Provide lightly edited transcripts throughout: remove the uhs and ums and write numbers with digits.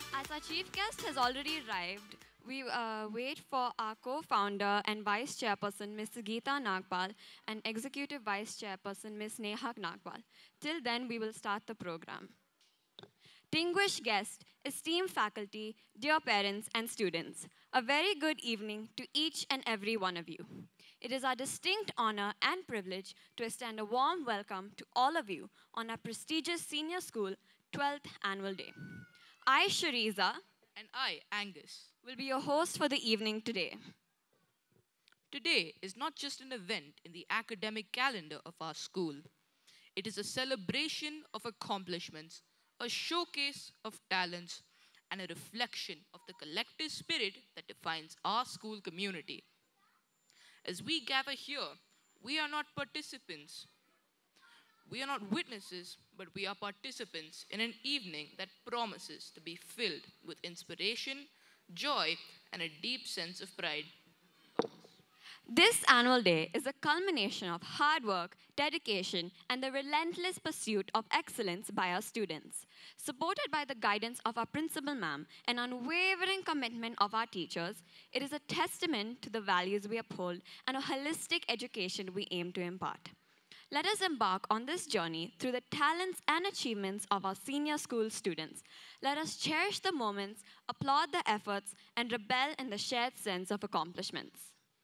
As our chief guest has already arrived, we wait for our co-founder and vice chairperson, Ms. Geeta Nagpal, and executive vice chairperson, Ms. Neha Nagpal. Till then, we will start the program. Distinguished guests, esteemed faculty, dear parents and students, a very good evening to each and every one of you. It is our distinct honor and privilege to extend a warm welcome to all of you on our prestigious senior school 12th annual day. I, Shariza, And I, Angus. will be your host for the evening today. Today is not just an event in the academic calendar of our school. It is a celebration of accomplishments, a showcase of talents, and a reflection of the collective spirit that defines our school community. As we gather here, we are not participants. We are not witnesses, but we are participants in an evening that promises to be filled with inspiration, joy, and a deep sense of pride. This annual day is a culmination of hard work, dedication, and the relentless pursuit of excellence by our students. Supported by the guidance of our principal ma'am and unwavering commitment of our teachers, it is a testament to the values we uphold and a holistic education we aim to impart. Let us embark on this journey through the talents and achievements of our senior school students. Let us cherish the moments, applaud the efforts, and revel in the shared sense of accomplishments.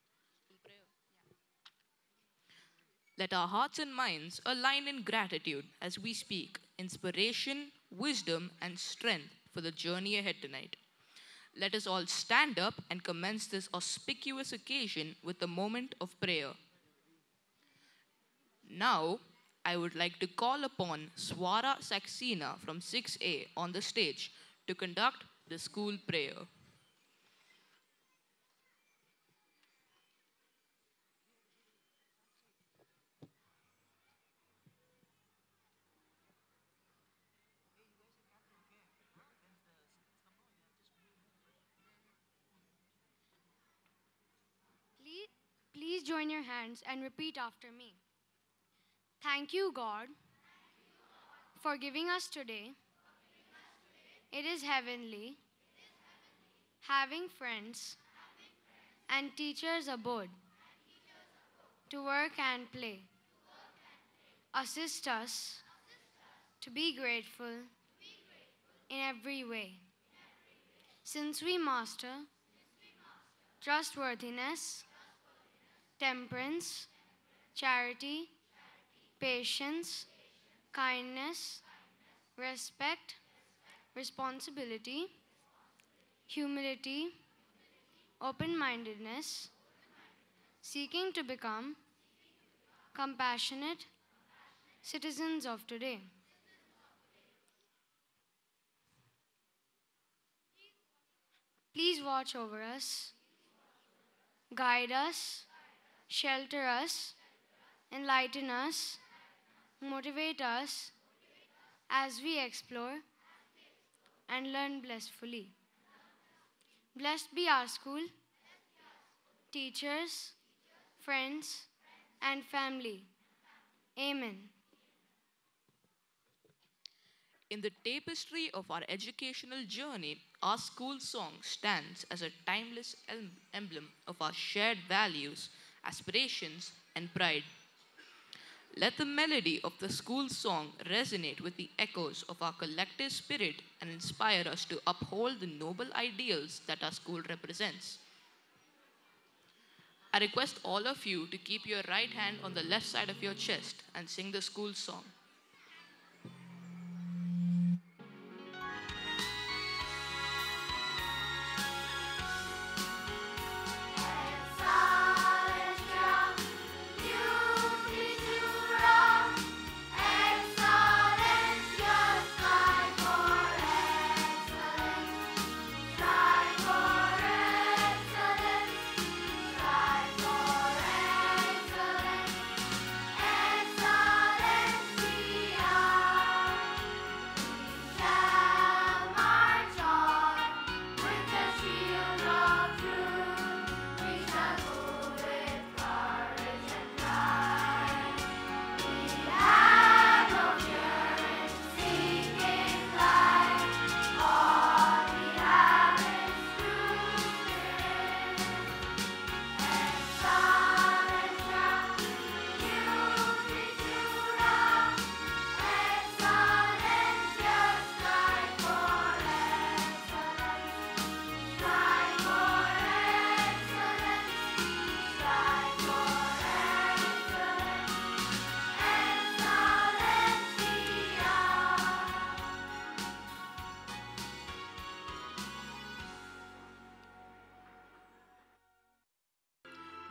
Let our hearts and minds align in gratitude as we speak inspiration, wisdom, and strength for the journey ahead tonight. Let us all stand up and commence this auspicious occasion with a moment of prayer. Now, I would like to call upon Swara Saxena from 6A on the stage to conduct the school prayer. Please join your hands and repeat after me. Thank you, God, for giving us today. It is heavenly, having friends and teachers aboard to work and play. Assist us to be grateful in every way. Since we master trustworthiness, temperance, charity, patience, kindness, respect, responsibility, humility, open-mindedness, seeking to become compassionate citizens of today. Please watch over us, guide us, shelter us, enlighten us, motivate us as we explore and learn blissfully. Blessed be our school, teachers, friends, and family. Amen. In the tapestry of our educational journey, our school song stands as a timeless emblem of our shared values, aspirations, and pride. Let the melody of the school song resonate with the echoes of our collective spirit and inspire us to uphold the noble ideals that our school represents. I request all of you to keep your right hand on the left side of your chest and sing the school song.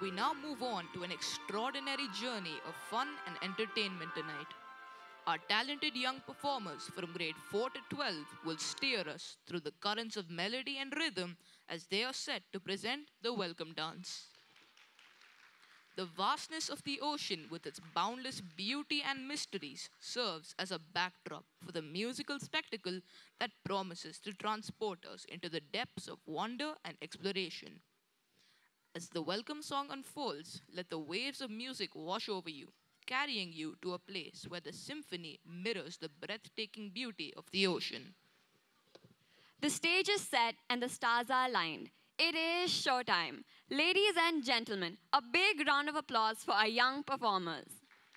We now move on to an extraordinary journey of fun and entertainment tonight. Our talented young performers from grade 4 to 12 will steer us through the currents of melody and rhythm as they are set to present the welcome dance. The vastness of the ocean with its boundless beauty and mysteries serves as a backdrop for the musical spectacle that promises to transport us into the depths of wonder and exploration. As the welcome song unfolds, let the waves of music wash over you, carrying you to a place where the symphony mirrors the breathtaking beauty of the ocean. The stage is set and the stars are aligned. It is showtime. Ladies and gentlemen, a big round of applause for our young performers.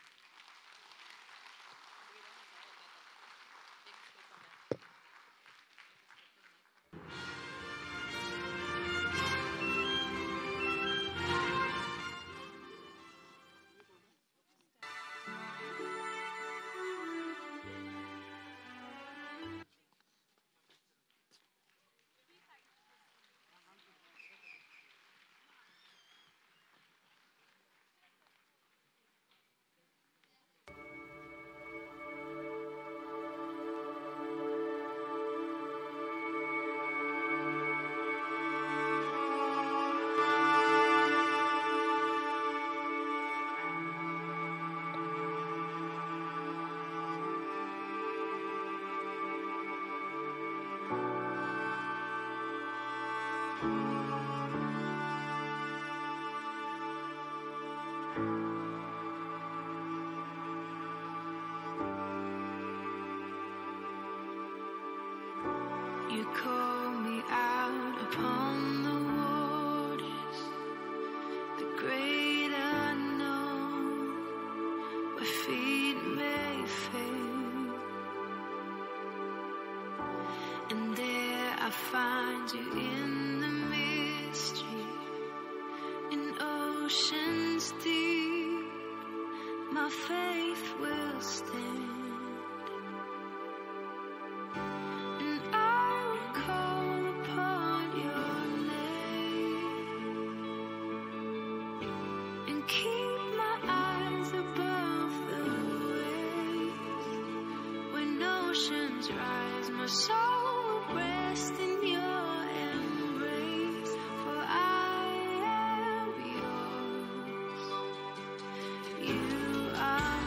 You call me out upon the waters, the great unknown, where feet may fail. And there I find you in the mystery, in oceans deep, my faith will stand. Rise, my soul will rest in your embrace, for I am yours. You are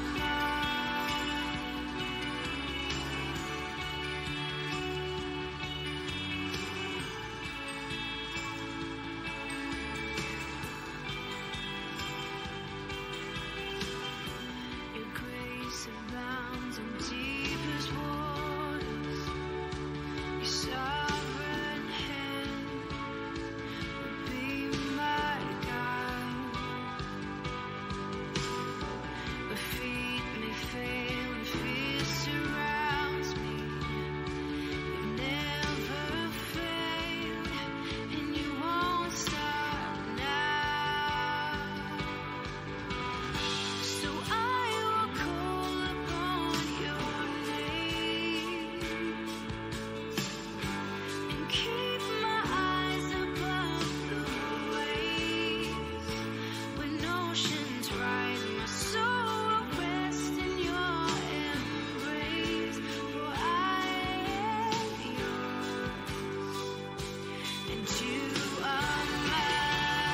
mine. Your grace abounds in deepest waters. Your sovereign hand will be my guide. Where feet may fail and fear surrounds me, you never fail, and you won't stop now. So I will call upon your name and keep my eyes above the waves. When oceans rise, my soul will rest in your embrace, for I am yours, and you are mine.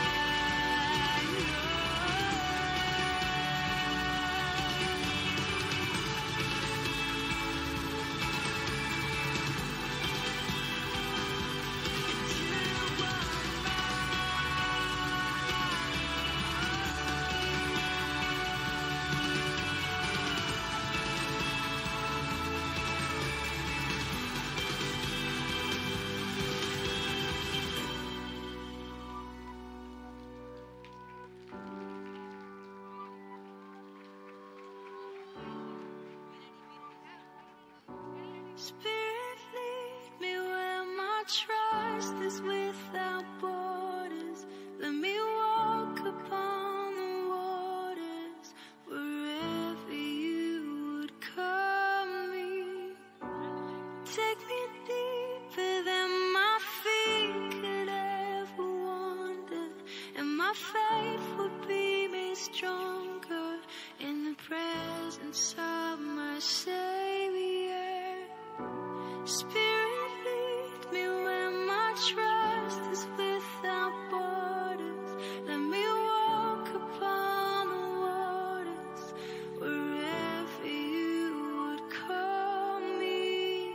Spirit, lead me where my trust is without borders. Let me walk upon the waters wherever you would call me. Take me deeper than my feet could ever wander, and my faith will my Savior. Spirit, lead me where my trust is without borders. Let me walk upon the waters wherever you would call me.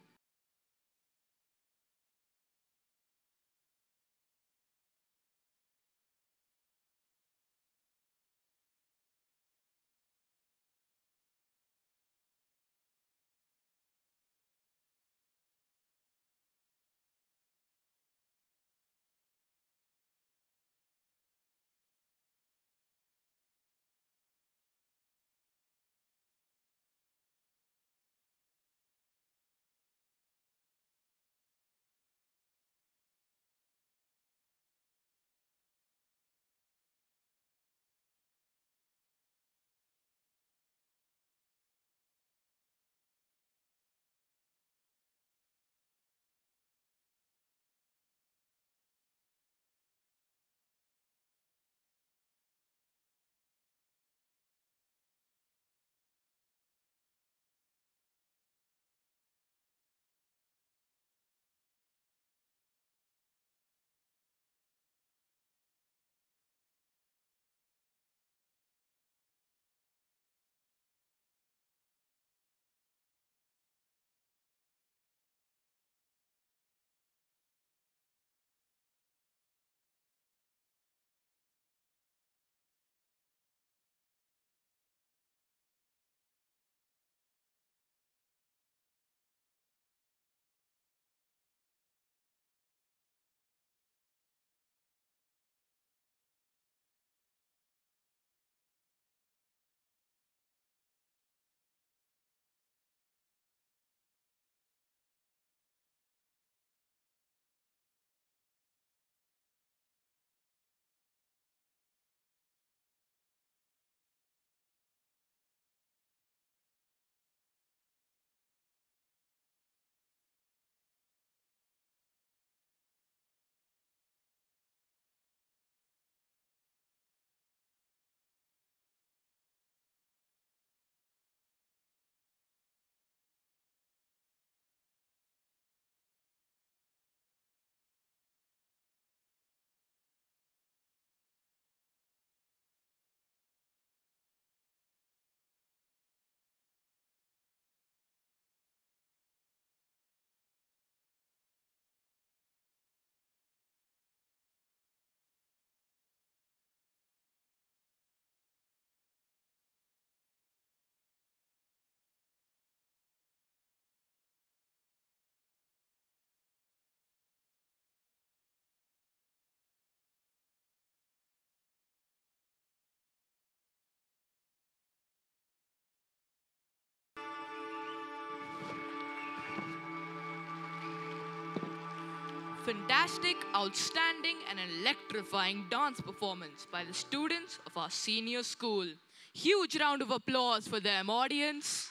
Fantastic, outstanding, and electrifying dance performance by the students of our senior school. Huge round of applause for them, audience.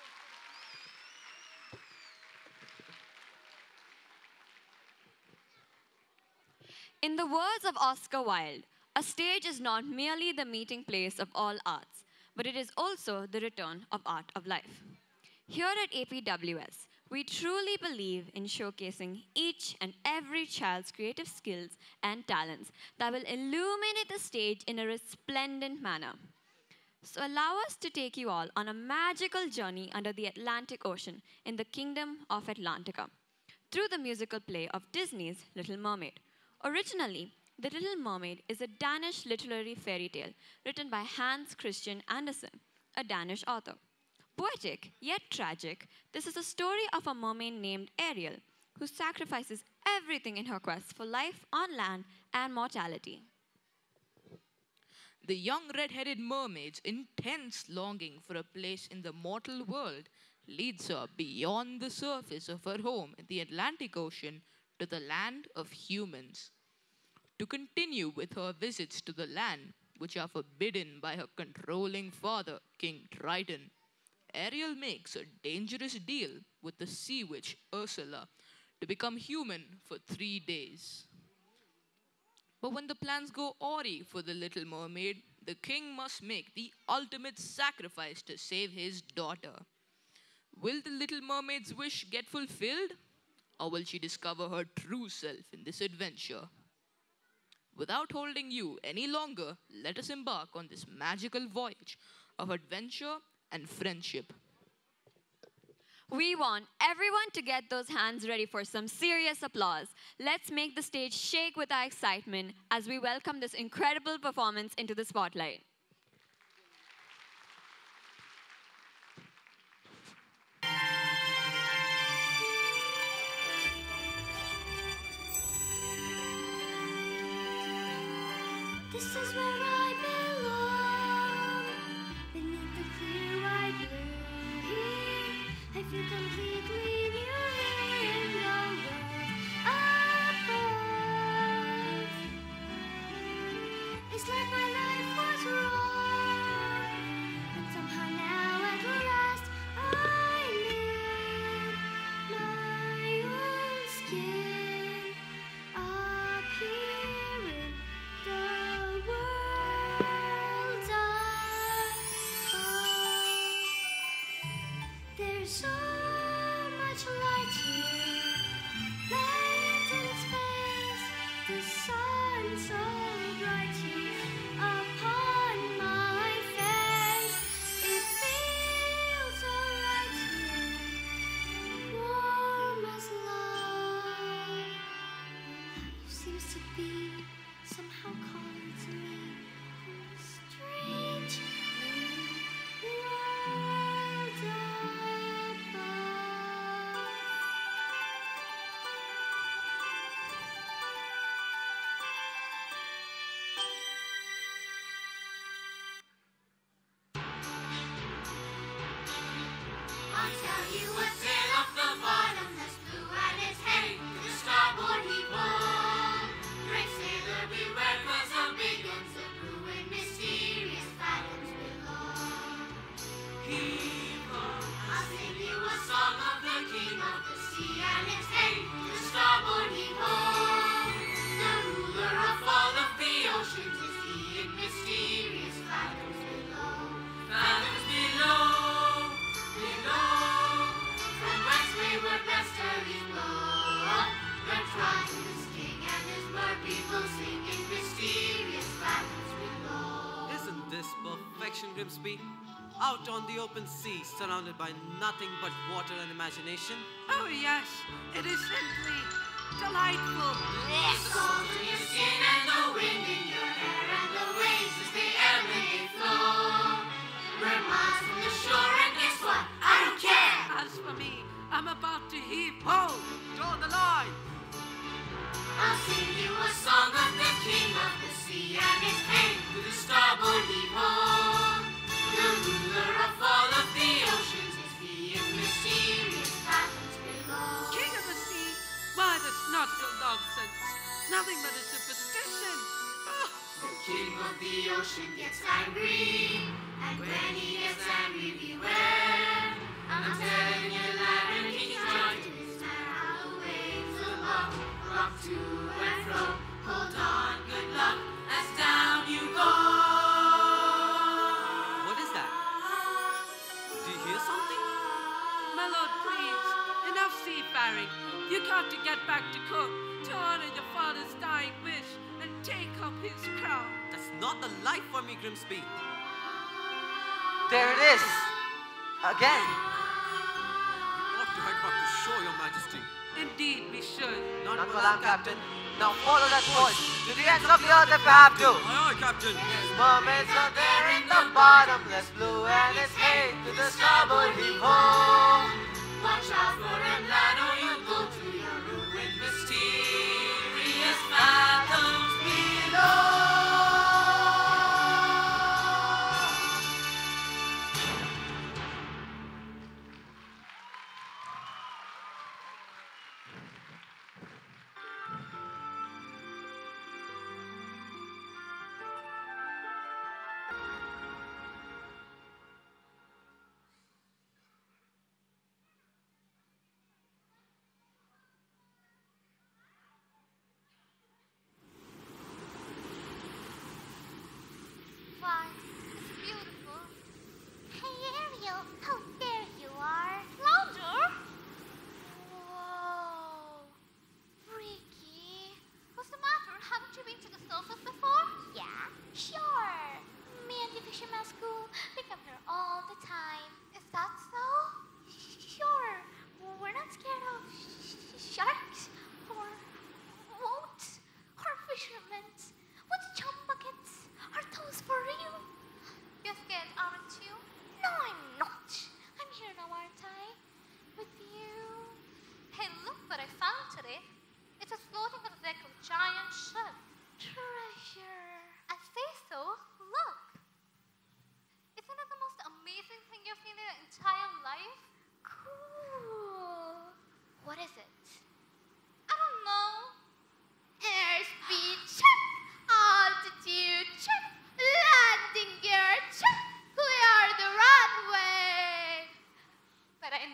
In the words of Oscar Wilde, a stage is not merely the meeting place of all arts, but it is also the return of art of life. Here at APWS, we truly believe in showcasing each and every child's creative skills and talents that will illuminate the stage in a resplendent manner. So allow us to take you all on a magical journey under the Atlantic Ocean in the kingdom of Atlantica through the musical play of Disney's Little Mermaid. Originally, The Little Mermaid is a Danish literary fairy tale written by Hans Christian Andersen, a Danish author. Poetic yet tragic, this is a story of a mermaid named Ariel who sacrifices everything in her quest for life on land and mortality. The young red-headed mermaid's intense longing for a place in the mortal world leads her beyond the surface of her home in the Atlantic Ocean to the land of humans. To continue with her visits to the land, which are forbidden by her controlling father, King Triton, Ariel makes a dangerous deal with the sea witch Ursula to become human for 3 days. But when the plans go awry for the Little Mermaid, the king must make the ultimate sacrifice to save his daughter. Will the Little Mermaid's wish get fulfilled? Or will she discover her true self in this adventure? Without holding you any longer, let us embark on this magical voyage of adventure and friendship. We want everyone to get those hands ready for some serious applause. Let's make the stage shake with our excitement as we welcome this incredible performance into the spotlight. This is where I belong, beneath the clear white blue here. I feel completely new here in the world above. It's like my life was wrong, but somehow now at last I live my own skin up here in the world above. There's so much light here, light in space, the sun so bright here upon my face. It feels so right here, warm as love. Life seems to be somehow calling to me in this strange new world above. I'll tell you a tale of the bottomless blue and its heading to the starboard heave home. Great sailor beware, 'cause the big guns are brewing mysterious fathoms below. Heave home. I'll sing you a song of the king of the sea and its heading to the starboard heave home. The ruler of all of the oceans is he in mysterious fathoms below. Fathoms below. Below, from whence wayward mysteries blow, the tribes king and his mer people sing in mysterious fathoms below. Isn't this perfection, Grimsby? Out on the open sea, surrounded by nothing but water and imagination. Oh yes, it is simply delightful. The salt in your skin and the wind in your hair and the waves as they ebb and they flow. We're miles from the shore and guess what? I don't care. As for me, I'm about to heave ho! Draw the line! I'll sing you a song of the king of the sea and his heading to the starboard heave home. The ruler of all of the oceans is he in mysterious fathoms below. King of the sea? Why, that's not so nonsense. Nothing but a superstition. Oh, The king of the ocean gets angry, and when he gets angry, beware. I'm telling you, Larry, he's drunk in his mare. How the waves will rock to and fro. Hold on, good luck, as down you go. What is that? Do you hear something? my lord, please, enough seafaring. You got to get back to court to honor your father's dying wish and take up his crown. That's not the life for me, Grimsby. There it is! Again! You ought to head back to shore, your majesty. Indeed, we should. Not Not for for long, long, Captain. Now follow that voice to the ends of the earth if you have to. Aye, aye, Captain. Mermaids are there in the bottomless blue, and it's hey to the starboard heave ho. Watch out for a line or you go to your ruin. Mysterious fathoms below.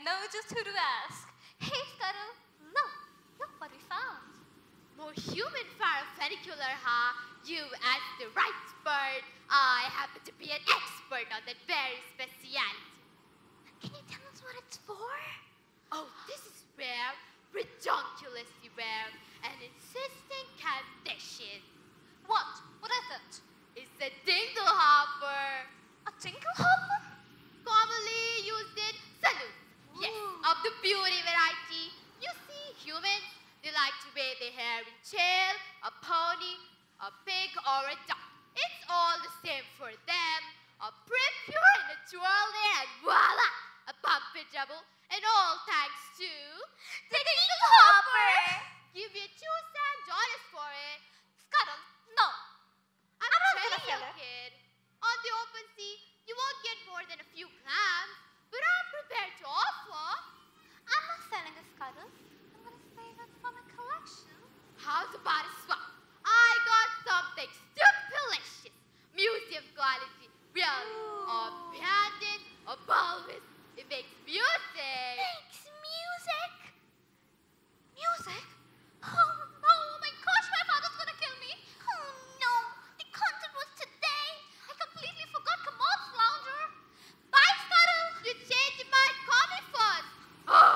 know just who to ask. Hey, Scuttle, look what we found. More human funicular, huh? You asked the right bird. I happen to be an expert on that very speciality. Can you tell us what it's for? Oh, this is rare, redonkulously rare, and insistent condition. What? What is it? It's a dinglehopper. A tinglehopper? Commonly used in saloons. Yes, of the beauty variety. You see, humans, they like to wear their hair in tail, a pony, a pig, or a duck. It's all the same for them. A pure and a twirl there, and voila! A bump and double, and all thanks to The dinglehopper! give you $2 for it. Scuttle, no. I'm not telling gonna you, sell it. kid. On the open sea, you won't get more than a few clams, but I'm prepared to offer. I'm not selling a Scuttle. I'm going to save it for my collection. How's about a swap? I got something stupidlicious, museum quality, real, abandoned, a bulbous. It makes music. Makes music? Music? Oh my gosh, my father's gonna kill me. Oh no, the content was today. I completely forgot. Come on, flounder. Bye, Scuttle. You changed my coffee first. Oh.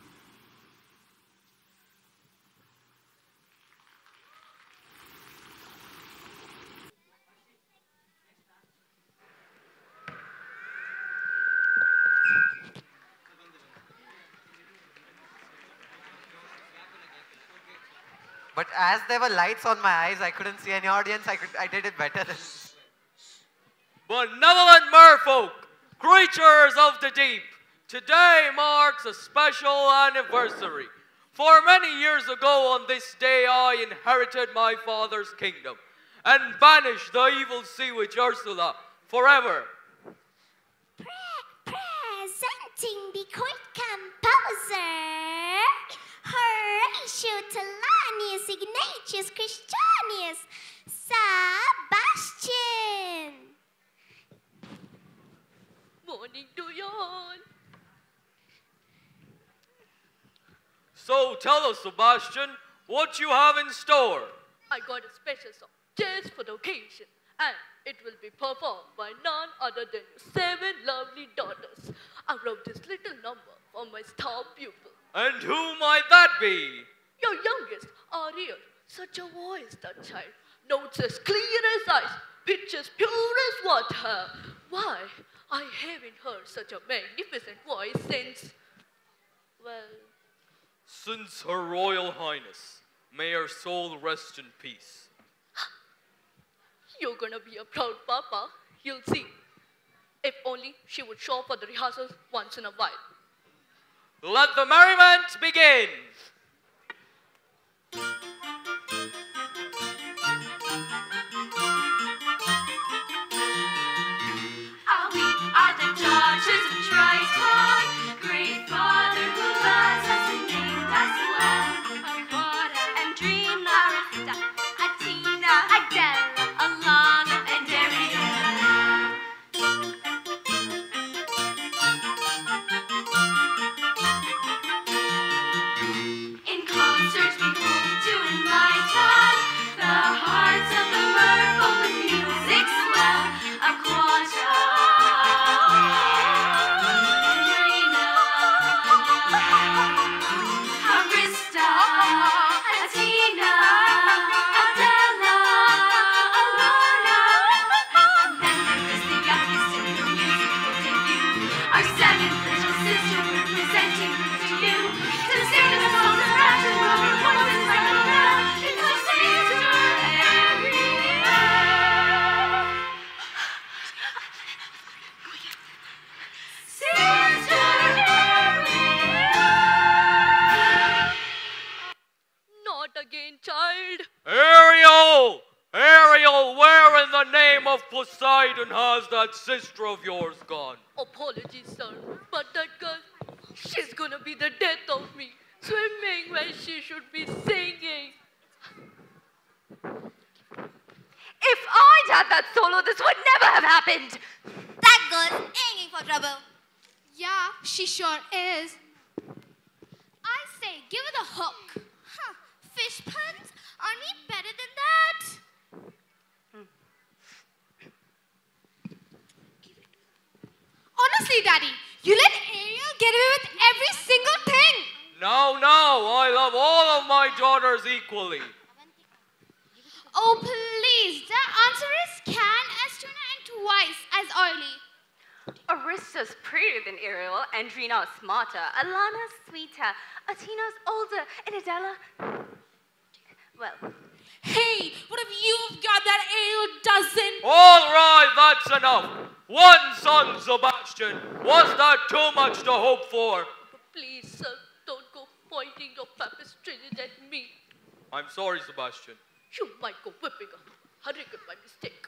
But as there were lights on my eyes, I couldn't see any audience. I did it better than. Benevolent merfolk, creatures of the deep, today marks a special anniversary. For many years ago on this day, I inherited my father's kingdom and banished the evil sea witch Ursula forever. Presenting the court composer, Horatio Talanius Ignatius Christianus Sebastian. Morning to you all. So tell us, Sebastian, what you have in store. I got a special song just for the occasion, and it will be performed by none other than your 7 lovely daughters. I wrote this little number for my star pupil. And who might that be? Your youngest, Ariel, such a voice, that child. Notes as clear as ice, pitch as pure as water. Why, I haven't heard such a magnificent voice since, well, Since Her Royal Highness, may her soul rest in peace. you're gonna be a proud papa. You'll see. If only she would show up for the rehearsals once in a while. Let the merriment begin! We are the daughters of Triton, great father who loves us and named us well. Aurora, Andrina, Arista, Athena, Adela, Alana, and Ariel. In concert we hope to enlighten the hearts of the merfolk with music swell. Aquata, Andrina, Arista, Athena, Adela, Alana. Then there is the youngest in the musical debut, our 7th little sister representing to you. To sing the songs of rapture, her voices like a bell. It's our sister Ariel. Sister Ariel. Not again, child. Ariel! Ariel, where in the name of Poseidon has that sister of yours gone? Apologies, sir, but that girl, she's gonna be the death of me. Swimming where she should be singing. If I'd had that solo, this would never have happened. That girl's aiming for trouble. Yeah, she sure is. I say, give it a hook. Huh. Fish puns? Are we better than that? Honestly, Daddy, you let Ariel get away with every single thing. No, I love all of my daughters equally. Oh, please. The answer is can as tuna and twice as oily. Arista's prettier than Ariel, Andrina is smarter, Alana's sweeter, Atina's older, and Adela, well. Hey, what if you've got that Ariel doesn't? All right, that's enough. One son, Sebastian. Was that too much to hope for? Please, sir, don't go pointing your pipistrelles at me. I'm sorry, Sebastian. You might go whipping a hurricane by mistake.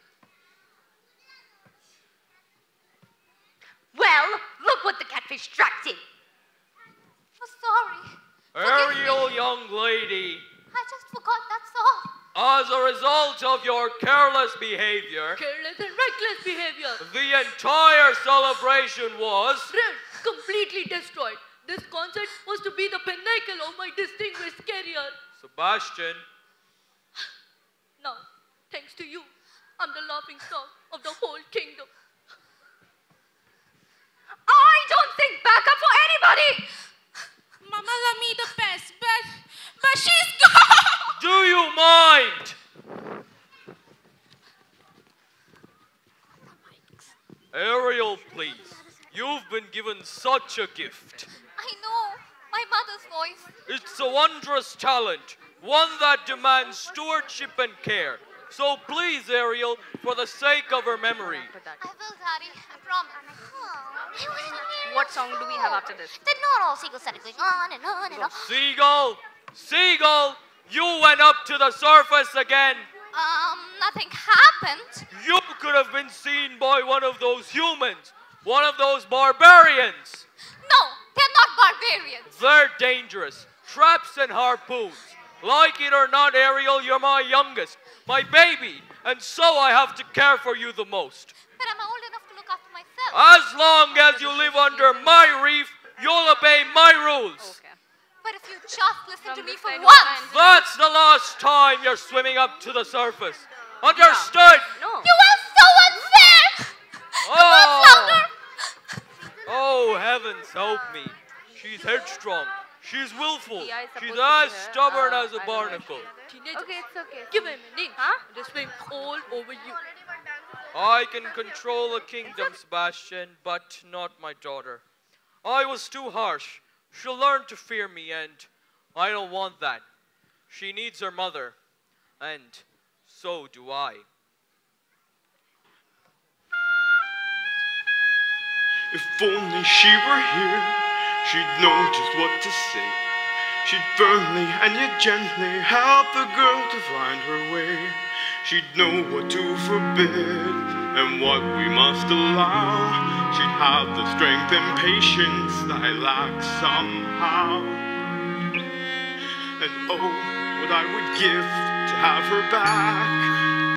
Well, look what the catfish tracked in. Oh, sorry. Ariel, young lady. I just forgot, that's all. As a result of your careless behavior, Careless and reckless behavior. the entire celebration was... Ruined, completely destroyed. This concert was to be the pinnacle of my distinguished career. Sebastian. Now, thanks to you, I'm the laughing stock of the whole kingdom. I don't think backup for anybody! Mama love me the best, but she's gone! Do you mind? Ariel, please. You've been given such a gift. I know. My mother's voice. It's a wondrous talent, one that demands stewardship and care. So please, Ariel, for the sake of her memory. I will, Daddy. I promise. What song do we have after this? The normal seagull started going on and on and on. Seagull, you went up to the surface again. Nothing happened. You could have been seen by one of those humans, one of those barbarians. No, they're not barbarians. They're dangerous. Traps and harpoons. Like it or not, Ariel, you're my youngest, my baby, and so I have to care for you the most. But I'm old enough to look after myself. As long as you live under my reef, you'll obey my rules. Okay. But if you just listen to me for side once. That's the last time you're swimming up to the surface. Understood? No. You are so unfair! Oh, heavens help me. She's headstrong. She's willful. Yeah, it's She's supposed to as be her. stubborn as I a know. barnacle. Teenagers, Okay, it's okay. give him an inch. Huh? And just swing all over you. I can control a kingdom, Sebastian, but not my daughter. I was too harsh. She'll learn to fear me, and I don't want that. She needs her mother, and so do I. If only she were here, she'd know just what to say. She'd firmly and yet gently help the girl to find her way. She'd know what to forbid and what we must allow. She'd have the strength and patience that I lack somehow. And oh, what I would give to have her back.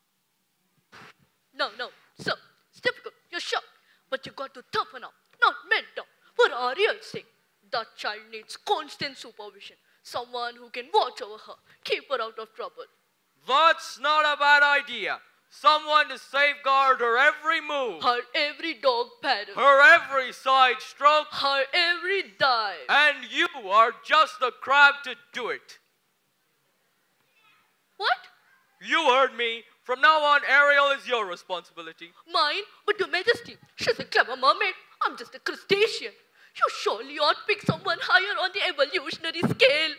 No, sir, it's difficult. You're sharp. But you got to toughen up, not men down. For Ariel's sake, that child needs constant supervision. Someone who can watch over her, keep her out of trouble. That's not a bad idea. Someone to safeguard her every move, Her every dog paddle, her every side stroke, her every dive. and you are just the crab to do it. What? You heard me. From now on, Ariel is your responsibility. Mine? But Your Majesty, she's a clever mermaid. I'm just a crustacean. You surely ought to pick someone higher on the evolutionary scale.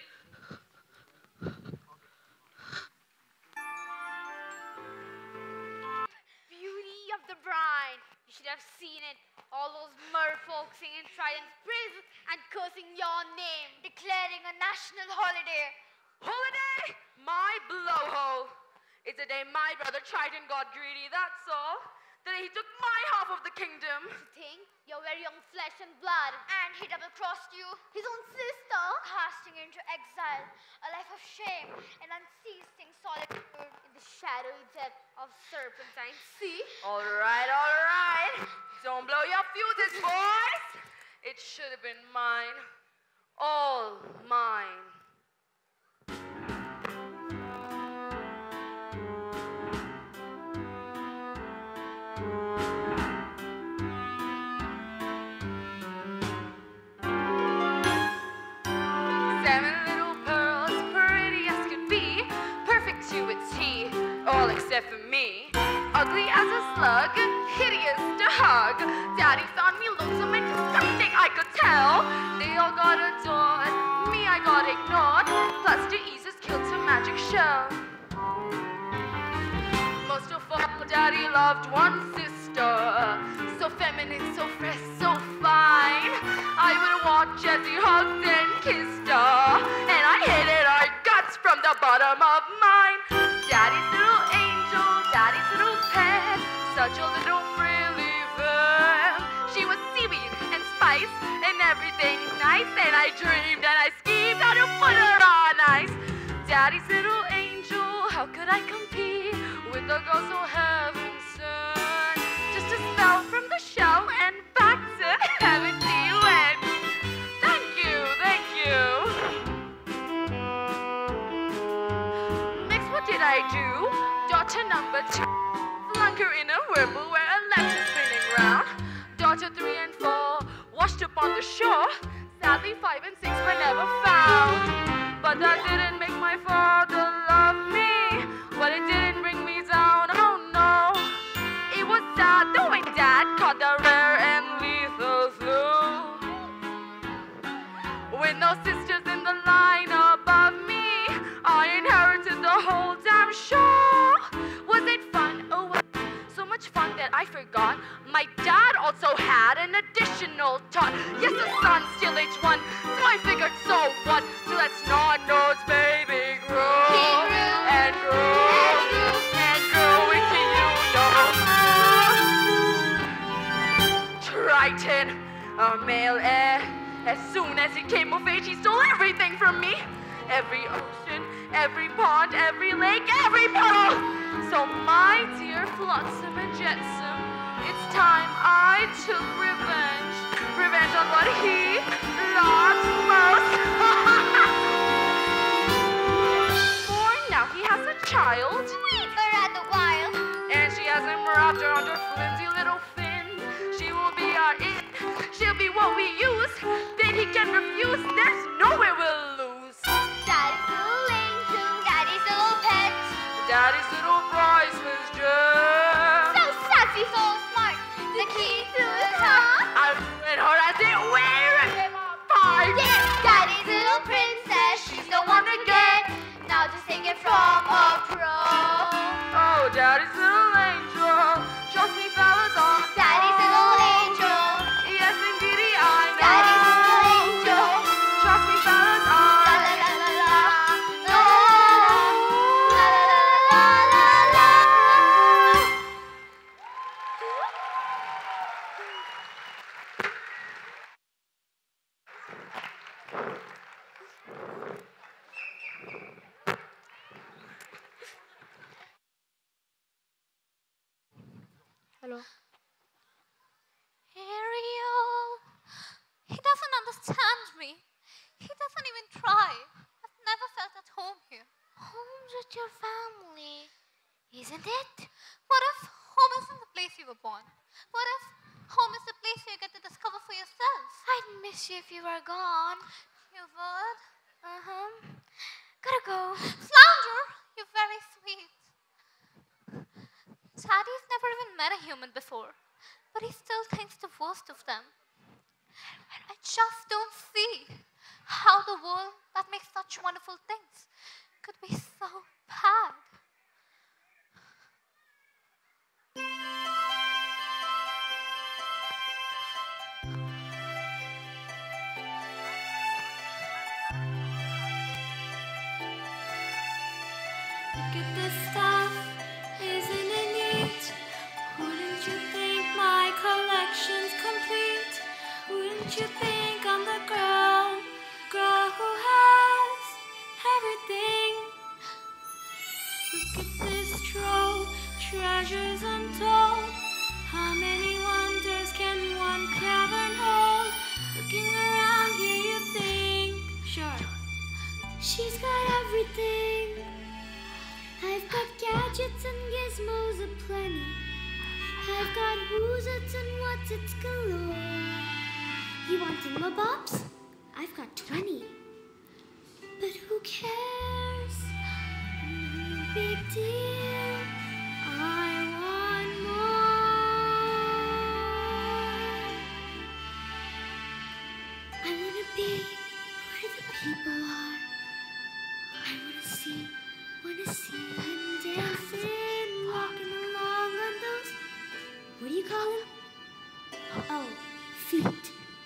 Beauty of the bride. You should have seen it. All those merfolk singing trident's praises and cursing your name, declaring a national holiday. Holiday? My blowhole. It's the day my brother Triton got greedy, that's all. The day he took my half of the kingdom. To think your very own flesh and blood, and he double-crossed you, his own sister, casting into exile, a life of shame and unceasing solitude in the shadowy depth of serpentine sea. All right. Don't blow your fuses, boys. It should have been mine. All mine. Seven little pearls, pretty as could be, perfect to a T, all except for me. Ugly as a slug, hideous to hug. Daddy found me lonesome and disgusting, I could tell. They all got adored, me I got ignored. Plus to ease his kill to magic shell. Most of all, Daddy loved one sister, so feminine, so fresh, so fine. I would watch as he hugged and kissed her, and I hated her guts from the bottom of mine. Daddy's little angel, Daddy's little pet, such a little frilly bird. She was seaweed and spice and everything nice, and I dreamed and I schemed how to put her on ice. Daddy's little angel, how could I compete with a girl so heaven sent? Just a spell from the shell and back to heaven she went. Thank you, thank you. Next, what did I do? Daughter number 2, flung her in a whirlpool where a lamp is spinning round. Daughter 3 and 4, washed up on the shore. Sadly, 5 and 6 were never found. But that didn't make my father love me. But it didn't bring me down, oh no. It was sad though when Dad caught the rare and lethal flu. With no sisters in the line above me, I inherited the whole damn show. Was it fun? Oh, well, so much fun that I forgot. My dad also had an additional tot. Yes, the son still aged 1, so I figured, so what? So let's not nose baby grow. He grew and grew and grew into Triton, a male heir. As soon as he came of age, he stole everything from me. Every ocean, every pond, every lake, every puddle. So my dear Flotsam and Jetsam, it's time I took revenge. Revenge on what he loves most. For now he has a child. Wait for the wild. And she has him wrapped around her flimsy little fin. She will be our it. She'll be what we use. Then he can refuse. There's nowhere we'll lose. Daddy's little angel, Daddy's little pet. Daddy's little priceless gem. So sassy, so smart. The key to his heart. I ruined her as it wearing him apart. Yes, Daddy's little princess. She's the one to get. Now just take it from a pro. Oh, Daddy's little angel. Trust me, fellas, on Daddy's little angel. Yes, indeed, I know. Daddy's little angel. Trust me, fellas, on La la la la la. La la la la la. Hello. Ariel. He doesn't understand me. He doesn't even try. I've never felt at home here. Home's with your family, isn't it? What if home isn't the place you were born? What if home is the place you get to discover for yourself? I'd miss you if you were gone. You would? Uh-huh. Gotta go. Flounder, you're very sweet. Daddy's never even met a human before, but he still thinks the worst of them. I just don't see how the world that makes such wonderful things could be so bad. Look at this stuff, isn't it neat? Wouldn't you think my collection's complete? Wouldn't you think I'm the girl who has everything? Look at this trove, treasures untold. How many wonders can one cavern hold? Looking around here, you think, sure, she's got everything. I've got gadgets and gizmos aplenty. I've got who's it's and what's it's galore. You want thingamabobs? I've got 20. But who cares? Big deal. I want more. I want to be where the people are. I want to see them dancing, walking along on those, what do you call them? Oh, feet.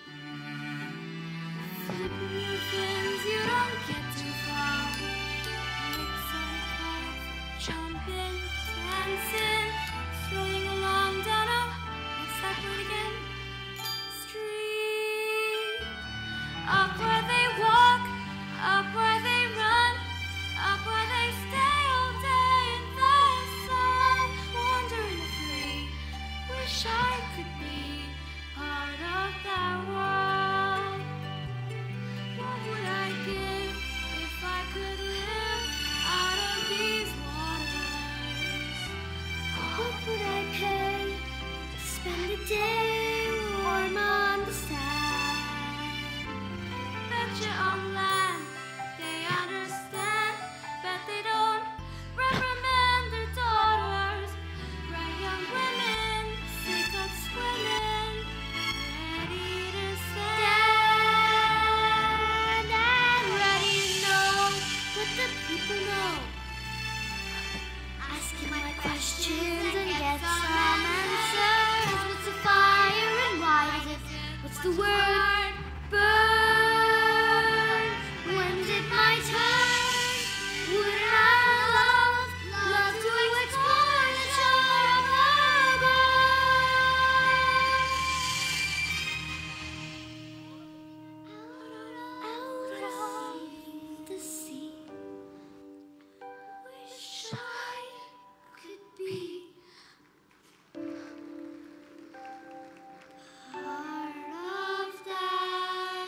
Flipping your fins, you don't get too far. It's like jumping, dancing, swaying along down a, what's that word again? Street. Up where they walk, up where they run, up where they stay all day in the sun, wandering free. Wish I could be part of that world. What would I give if I could live out of these waters? What would I pay to spend a day warm on the sand? Bet you on land they understand, bet they don't reprimand their daughters. Bright young women, sick of swimming, ready to stand and ready to know what the people know. Asking my questions and get some answers. What's a fire and why is it? What's the word? Burn. When did my turn? Would I love to explore the shore of out of the sea. Wish I could be part of that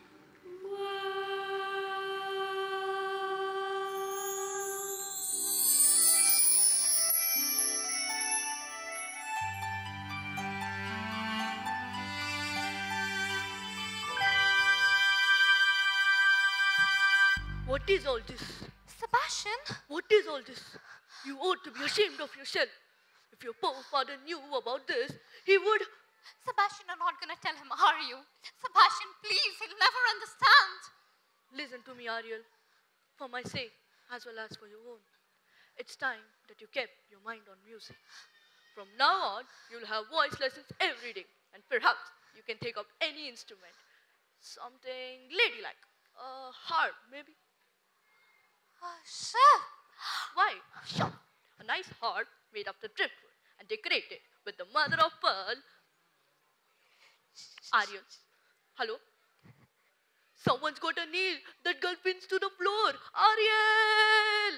What is all this? Sebastian? What is all this? You ought to be ashamed of yourself. If your poor father knew about this, he would. Sebastian, you're not gonna tell him, are you? Sebastian, please, he'll never understand. Listen to me, Ariel, for my sake as well as for your own. It's time that you kept your mind on music. From now on, you'll have voice lessons every day, and perhaps you can take up any instrument. Something ladylike. A harp, maybe. Chef! Why? Sure. A nice harp made of the driftwood and decorated with the mother of pearl. Ariel, hello? Someone's got a nail that girl pins to the floor. Ariel!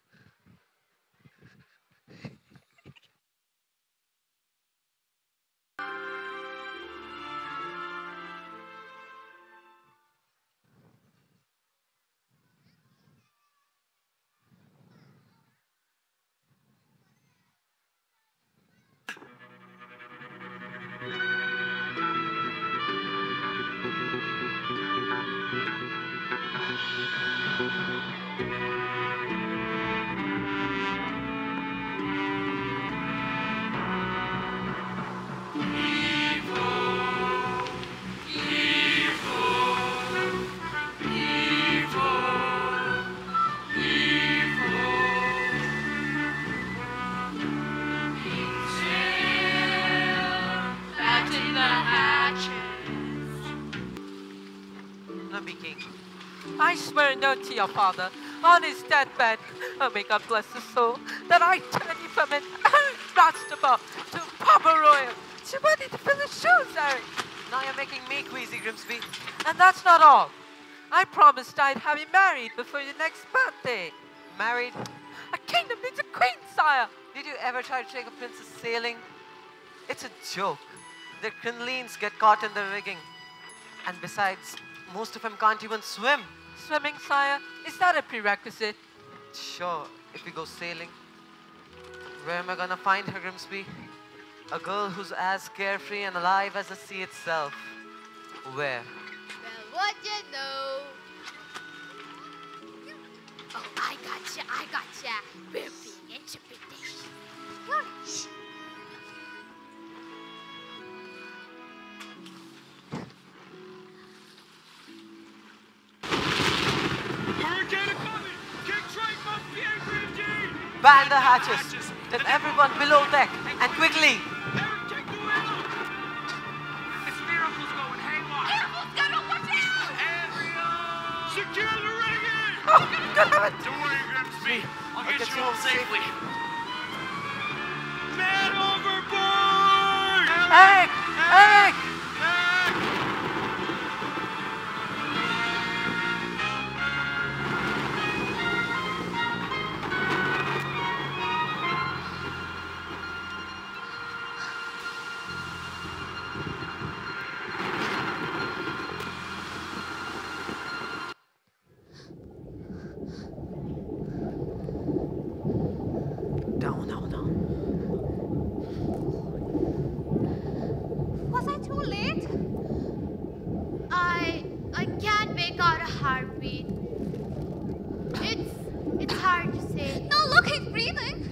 I swear no to your father, on his deathbed, oh may God bless his soul, that I turn you from an Rastable to Papa Royal, to ready to fill his shoes, Eric. Now you're making me queasy, Grimsby. And that's not all. I promised I'd have you married before your next birthday. Married? A kingdom needs a queen, sire. Did you ever try to take a princess sailing? It's a joke. The crinolines get caught in the rigging. And besides, most of them can't even swim. Swimming, sire? Is that a prerequisite? Sure, if we go sailing. Where am I gonna find her, Grimsby? A girl who's as carefree and alive as the sea itself. Where? Well, what you know? Oh, I gotcha. We're being interpretation. Hurricane coming! King Trike must be angry indeed! Ban the hatches! Let everyone below deck, and quickly! Eric, take the wheel! This miracle's going haywire! Careful, Scuttle, watch out! Ariel! Secure the rigging! Oh, God damn it! Don't worry, Grimsby. I'll get you home safely. Man overboard! Eric! Eric! Down, down, down. Was I too late? I can't make out a heartbeat. It's hard to say. No, look, he's breathing.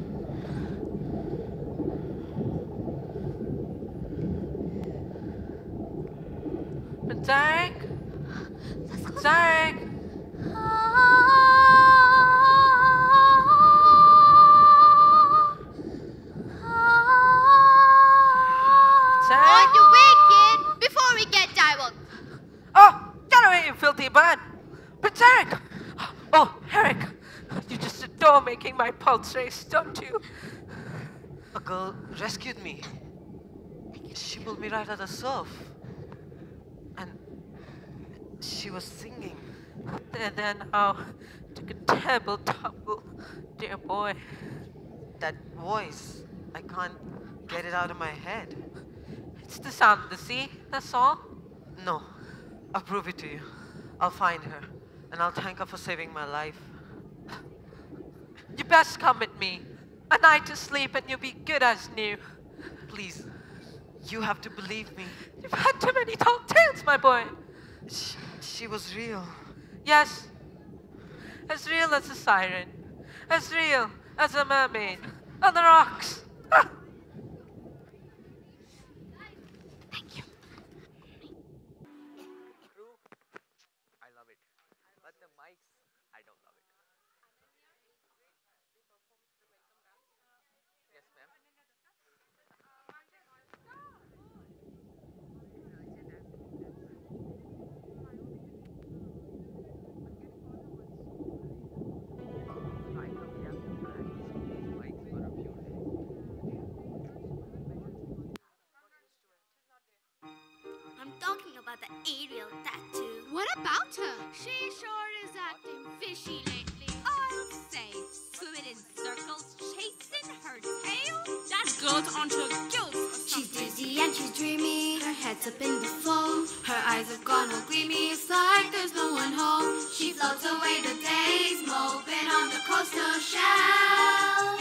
Derek? Derek? On your way, kid, before we get dived. Oh, get away, you filthy bird! But Derek! Oh, Eric! You just adore making my pulse race, don't you? A girl rescued me. She pulled me right out of the surf. And she was singing. And then, took a terrible tumble, dear boy. That voice, I can't get it out of my head. It's the sound of the sea, that's all. No, I'll prove it to you. I'll find her, and I'll thank her for saving my life. You best come with me. A night to sleep and you'll be good as new. Please, you have to believe me. You've had too many tall tales, my boy. She was real. Yes, as real as a siren, as real as a mermaid on the rocks. Ah. Thank you. I love it. But the mics, I don't love it. Yes, ma'am. I'm talking about the Ariel tattoo. What about her? She sure is acting fishy lately. I'll say, swimming in circles, chasing her tail. That girl's onto a guilt or She's something. dizzy and she's dreamy. Her head's up in the foam. Her eyes have gone all gleamy. It's like there's no one home. She floats away the days, moping on the coastal shelf.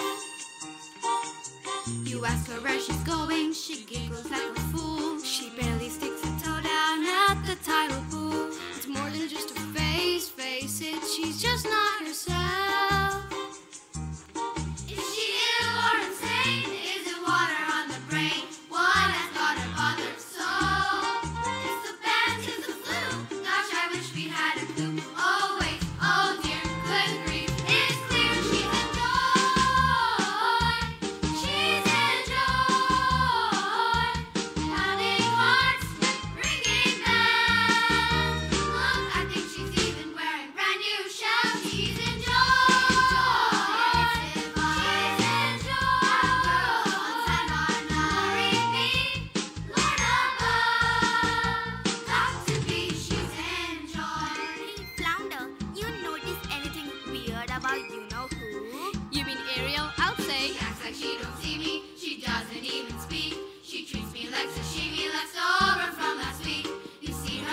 You ask her where she's going, she giggles like a fool. She barely sticks a toe down at the tidal pool. It's more than just a face it, she's just not herself. Is she ill or insane? Is it water on the brain? What has got her bothered so? It's the band, it's the flu. Gosh, I wish we had a clue. Oh wait, oh dear, good grief. It's clear she's in joy. She's in joy. Pounding hearts, ringing bells. Look, I think she's even wearing brand new shells. She's in joy. She's in joy. That girl on Glory be, Lord above. Got to be, she's in joy. Flounder, you notice anything weird about you know who? You mean Ariel? I'll say. She acts like she don't see me. She doesn't even speak. She treats me like sashimi left over from last week. You see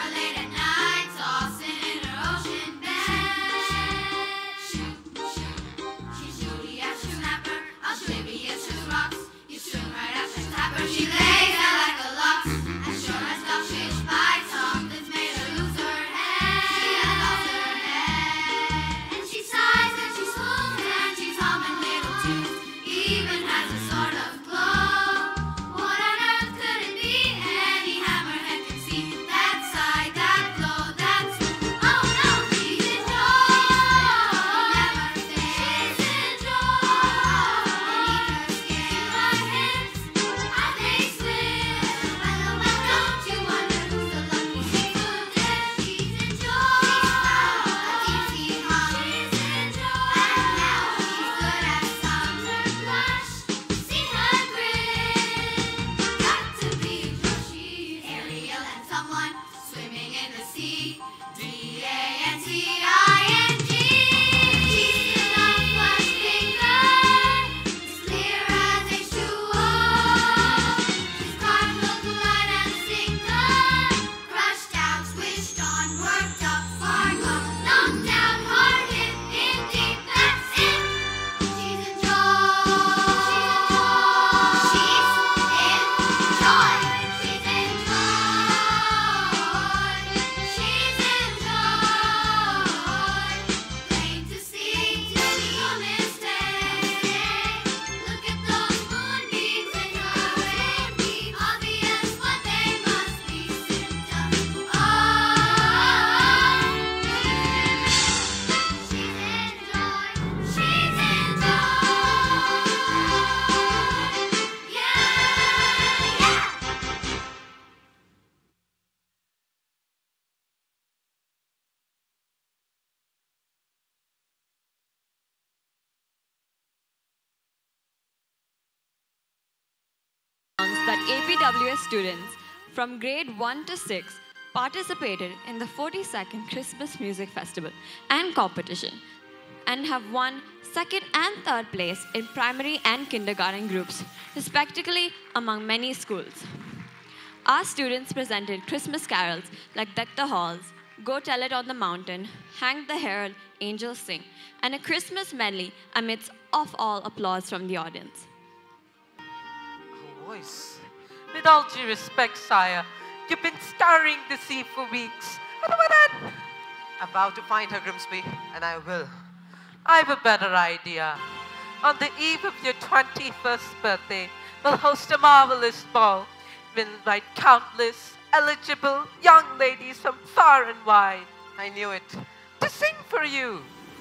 announced that APWS students from grade 1 to 6 participated in the 42nd Christmas Music Festival and competition and have won second and third place in primary and kindergarten groups, respectively among many schools. Our students presented Christmas carols like Deck the Halls, Go Tell It on the Mountain, Hang the Herald, Angels Sing, and a Christmas medley amidst of all applause from the audience. Her voice. With all due respect, sire, you've been scouring the sea for weeks. I vow to find her, Grimsby, and I will. I have a better idea. On the eve of your 21st birthday, we'll host a marvelous ball. We'll invite countless eligible young ladies from far and wide. I knew it. To sing for you.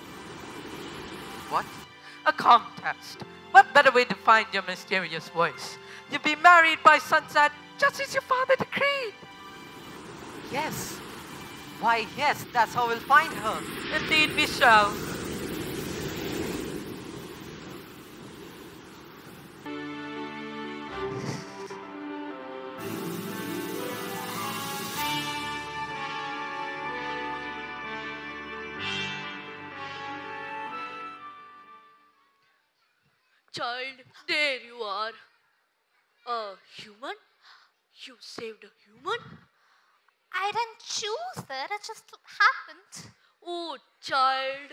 What? A contest. What better way to find your mysterious voice? You'll be married by sunset, just as your father decreed. Yes. Why, yes, that's how we'll find her. Indeed we shall. Child, there you are. A human? You saved a human? I didn't choose it, it just happened. Oh, child.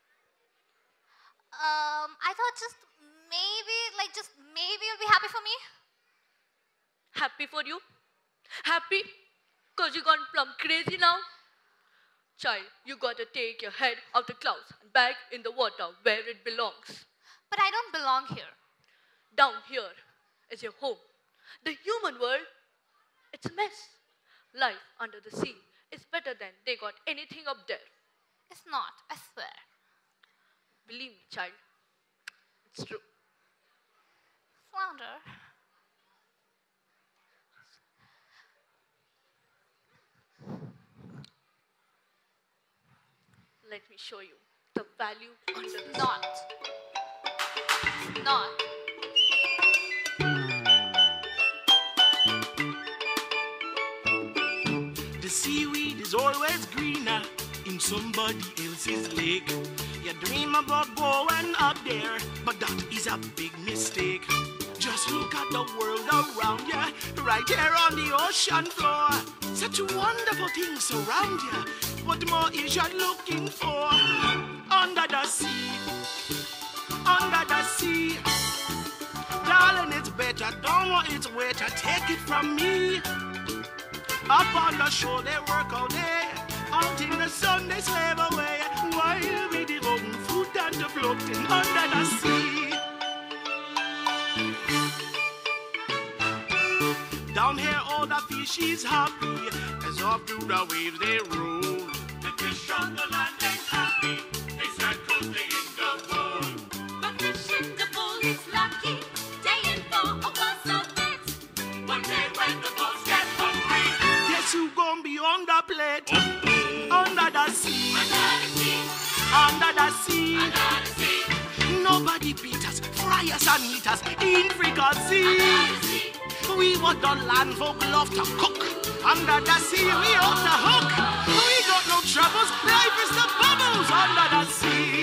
I thought just maybe you'll be happy for me. Happy for you? Happy? Cause you gone plumb crazy now? Child, you gotta take your head out the clouds and back in the water where it belongs. But I don't belong here. Down here is your home. The human world, it's a mess. Life under the sea is better than they got anything up there. It's not, I swear. Believe me, child. It's true. Flounder. Let me show you the value under the sea. Not. Not. The seaweed is always greener in somebody else's lake. You dream about going up there, but that is a big mistake. Just look at the world around you, right here on the ocean floor. Such wonderful things surround you. What more is you looking for? Under the sea, under the sea. Darling, it's better, don't want its waiter, take it from me. Up on the shore they work all day, out in the sun they slave away, while we devoting food and the floating under the sea. Down here all the fish is happy, as off through the waves they roll. The fish on the land ain't happy, they start coasting in the bowl. The fish in the bowl is lucky, staying for a once a bit. One day when the boats get hungry, guess who gon' be on the plate? Under the sea, under the sea, under the sea. Nobody beat us, fry us and eat us in fricassee. We what the land folk love to cook. Under the sea, we off the hook. We got no troubles, life is the bubbles under the sea.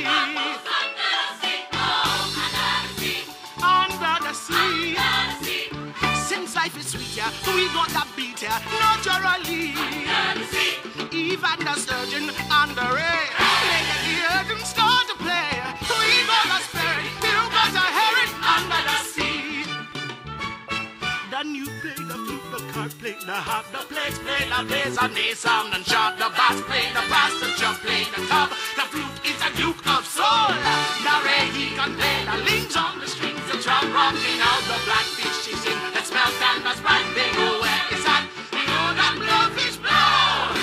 Under the sea. Since life is sweet, yeah, we got the beat, yeah, naturally. Even the sturgeon and the ray, they get the urchin start to play. We got the spirit, we got the herring under the sea. The new play, the flute, the card play, the harp, the plates play, the bass and the sound and sharp, the bass play, the bass, the chop play, the top. The flute is a duke of soul. The ray he can play, the links on the strings, the drum rocking out, the blackfish she sing, the smell and the sprite, they go where it's at. We know that blowfish blow.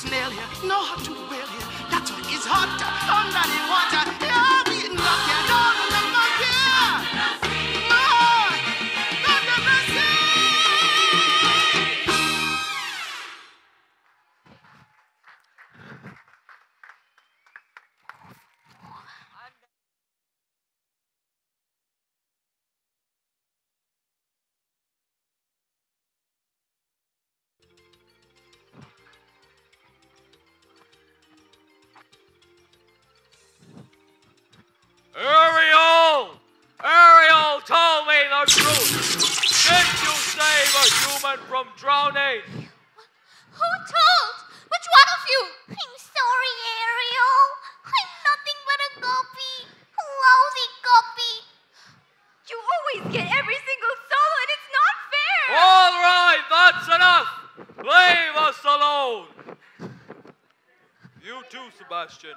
snail here, know how to whale here. That's why it's hot under the water. Yeah, we not here, don't remember here. Under the sea. Ariel! Ariel, tell me the truth. Did you save a human from drowning? Who told? Which one of you? I'm sorry, Ariel. I'm nothing but a guppy. Lousy guppy. You always get every single solo and it's not fair. All right, that's enough. Leave us alone. You too, Sebastian.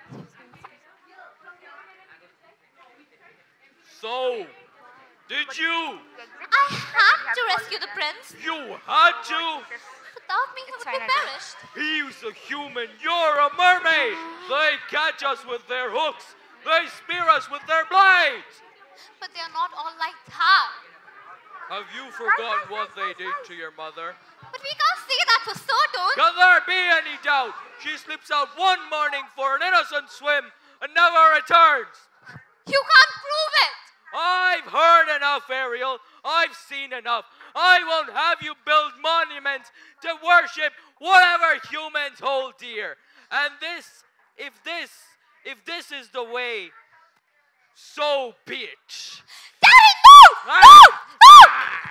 So, did you? I had to rescue the prince. You had to? Without me, he would be perished. He's a human, you're a mermaid. They catch us with their hooks. They spear us with their blades. But they are not all like that. Have you forgotten what they did to your mother? But we can't say that for certain. Can there be any doubt? She slips out one morning for an innocent swim and never returns. You can't prove it. I've heard enough, Ariel. I've seen enough. I won't have you build monuments to worship whatever humans hold dear. And if this is the way, so be it. Daddy, no! No!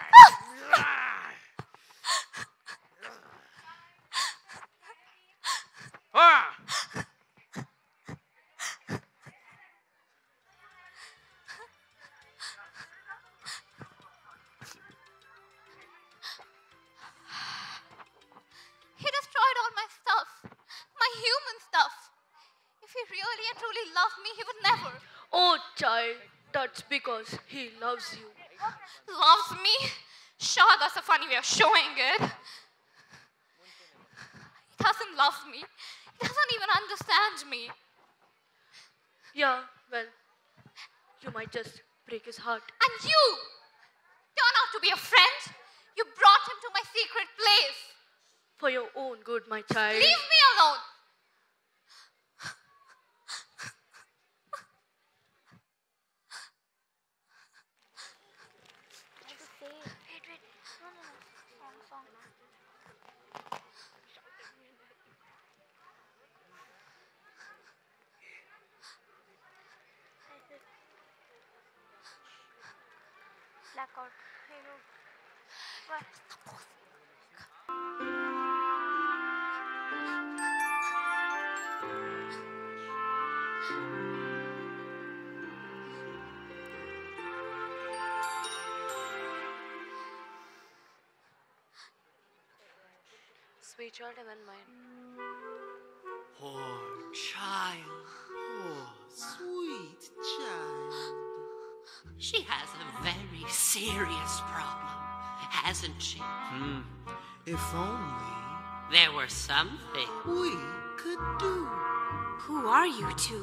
He destroyed all my stuff, my human stuff. If he really and truly loved me, he would never. Oh, child, that's because he loves you. Loves me? Sure, that's a funny way of showing it. He doesn't love me. He doesn't even understand me. Yeah, well, you might just break his heart. And you turn out to be a friend. You brought him to my secret place. For your own good, my child. Leave me alone. Blackout. Sweet child, and mine. Poor child. Poor sweet child. She has a very serious problem, hasn't she? If only There was something. we could do. Who are you two?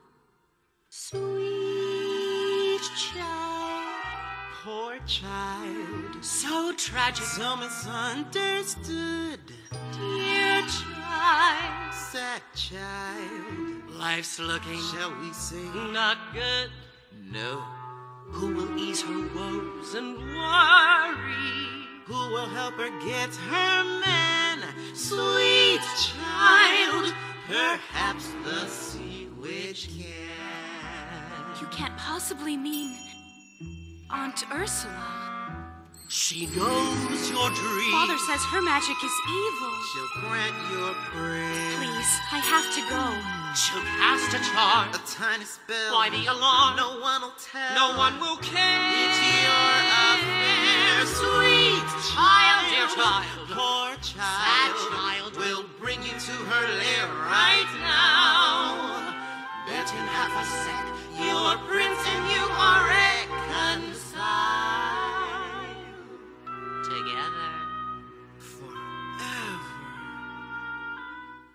Sweet child. Poor child. So tragic. So misunderstood. Dear child. Sad child. Life's looking, Shall we say not good. no? Who will ease her woes and worry? Who will help her get her man? Sweet child. Perhaps the sea witch can. You can't possibly mean Aunt Ursula. She knows your dream. Father says her magic is evil. She'll grant your prayer. Please, I have to go. She'll cast a charm. A tiny spell. Why the alarm? No one will tell. No one will care. It's your affair, Sweet child, dear child. Poor child. Sad child. We'll bring you to her lair right now. Bet in half a sec, your prince and you are reconciled. Together. Forever.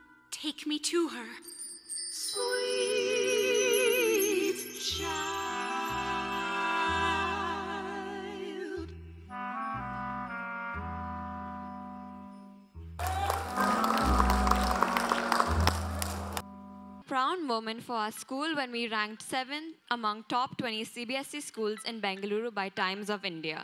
moment for our school when we ranked 7th among top 20 CBSE schools in Bengaluru by Times of India.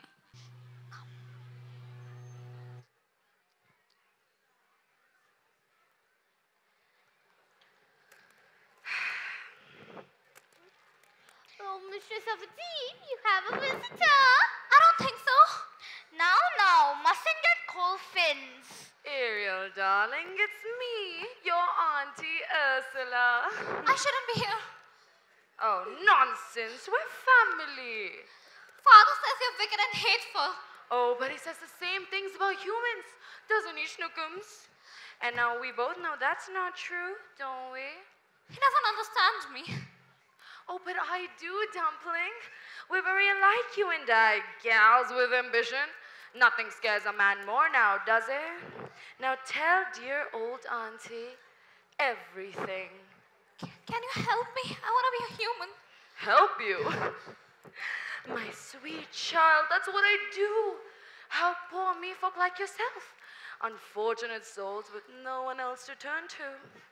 Oh, Mistress of the Deep, you have a visitor. I don't think so. Now, mustn't get cold fins. Ariel, darling, it's me, your Auntie Ursula. I shouldn't be here. Oh, nonsense. We're family. Father says you're wicked and hateful. Oh, but he says the same things about humans, doesn't he, Schnookums? And now we both know that's not true, don't we? He doesn't understand me. Oh, but I do, Dumpling. We're very alike, you and I, gals with ambition. Nothing scares a man more now, does it? Now tell dear old auntie everything. Can you help me? I want to be a human. Help you? My sweet child, that's what I do. Help poor me folk like yourself. Unfortunate souls with no one else to turn to.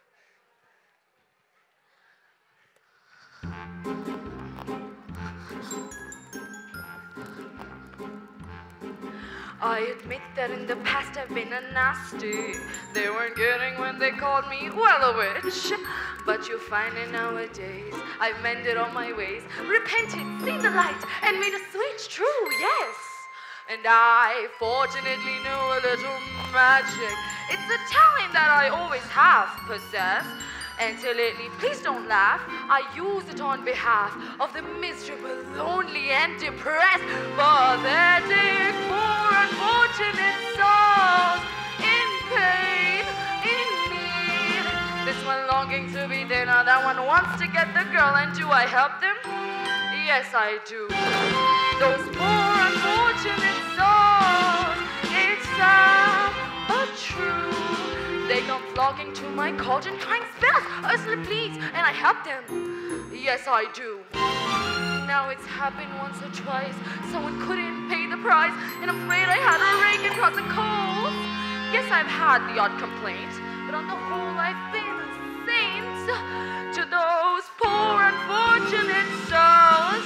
I admit that in the past I've been a nasty. They weren't kidding when they called me, well, a witch. But you'll find it nowadays, I've mended all my ways, repented, seen the light, and made a switch true, yes. And I fortunately know a little magic. It's a talent that I always have possessed. Until lately, please don't laugh, I use it on behalf of the miserable, lonely, and depressed, pathetic, poor, unfortunate souls in pain, in need. This one longing to be there, now that one wants to get the girl, and do I help them? Yes, I do. Those poor, unfortunate souls, it's sad but true. They come flocking to my cauldron, crying spells, Ursula please, and I help them. Yes, I do. Now it's happened once or twice. Someone couldn't pay the price, and I'm afraid I had a rake across the coals. Yes, I've had the odd complaint, but on the whole I've been a saint to those poor unfortunate souls.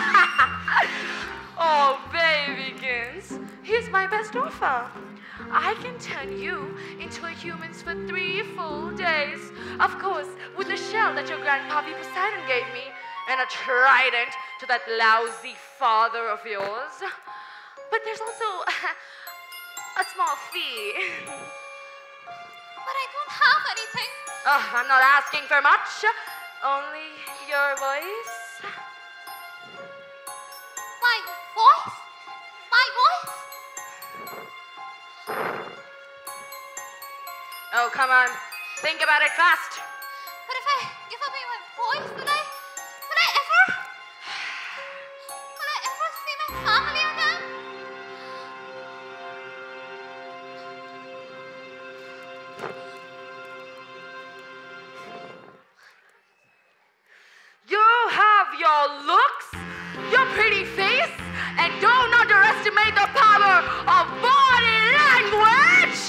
Oh, babykins, here's my best offer. I can turn you into a human for 3 full days. Of course, with the shell that your grandpappy Poseidon gave me, and a trident to that lousy father of yours. But there's also a small fee. But I don't have anything. Oh, I'm not asking for much. Only your voice. My voice? My voice? Oh, come on. Think about it fast. But if I give away my voice, will I ever see my family again? You have your looks, your pretty face, and don't underestimate the power of body language.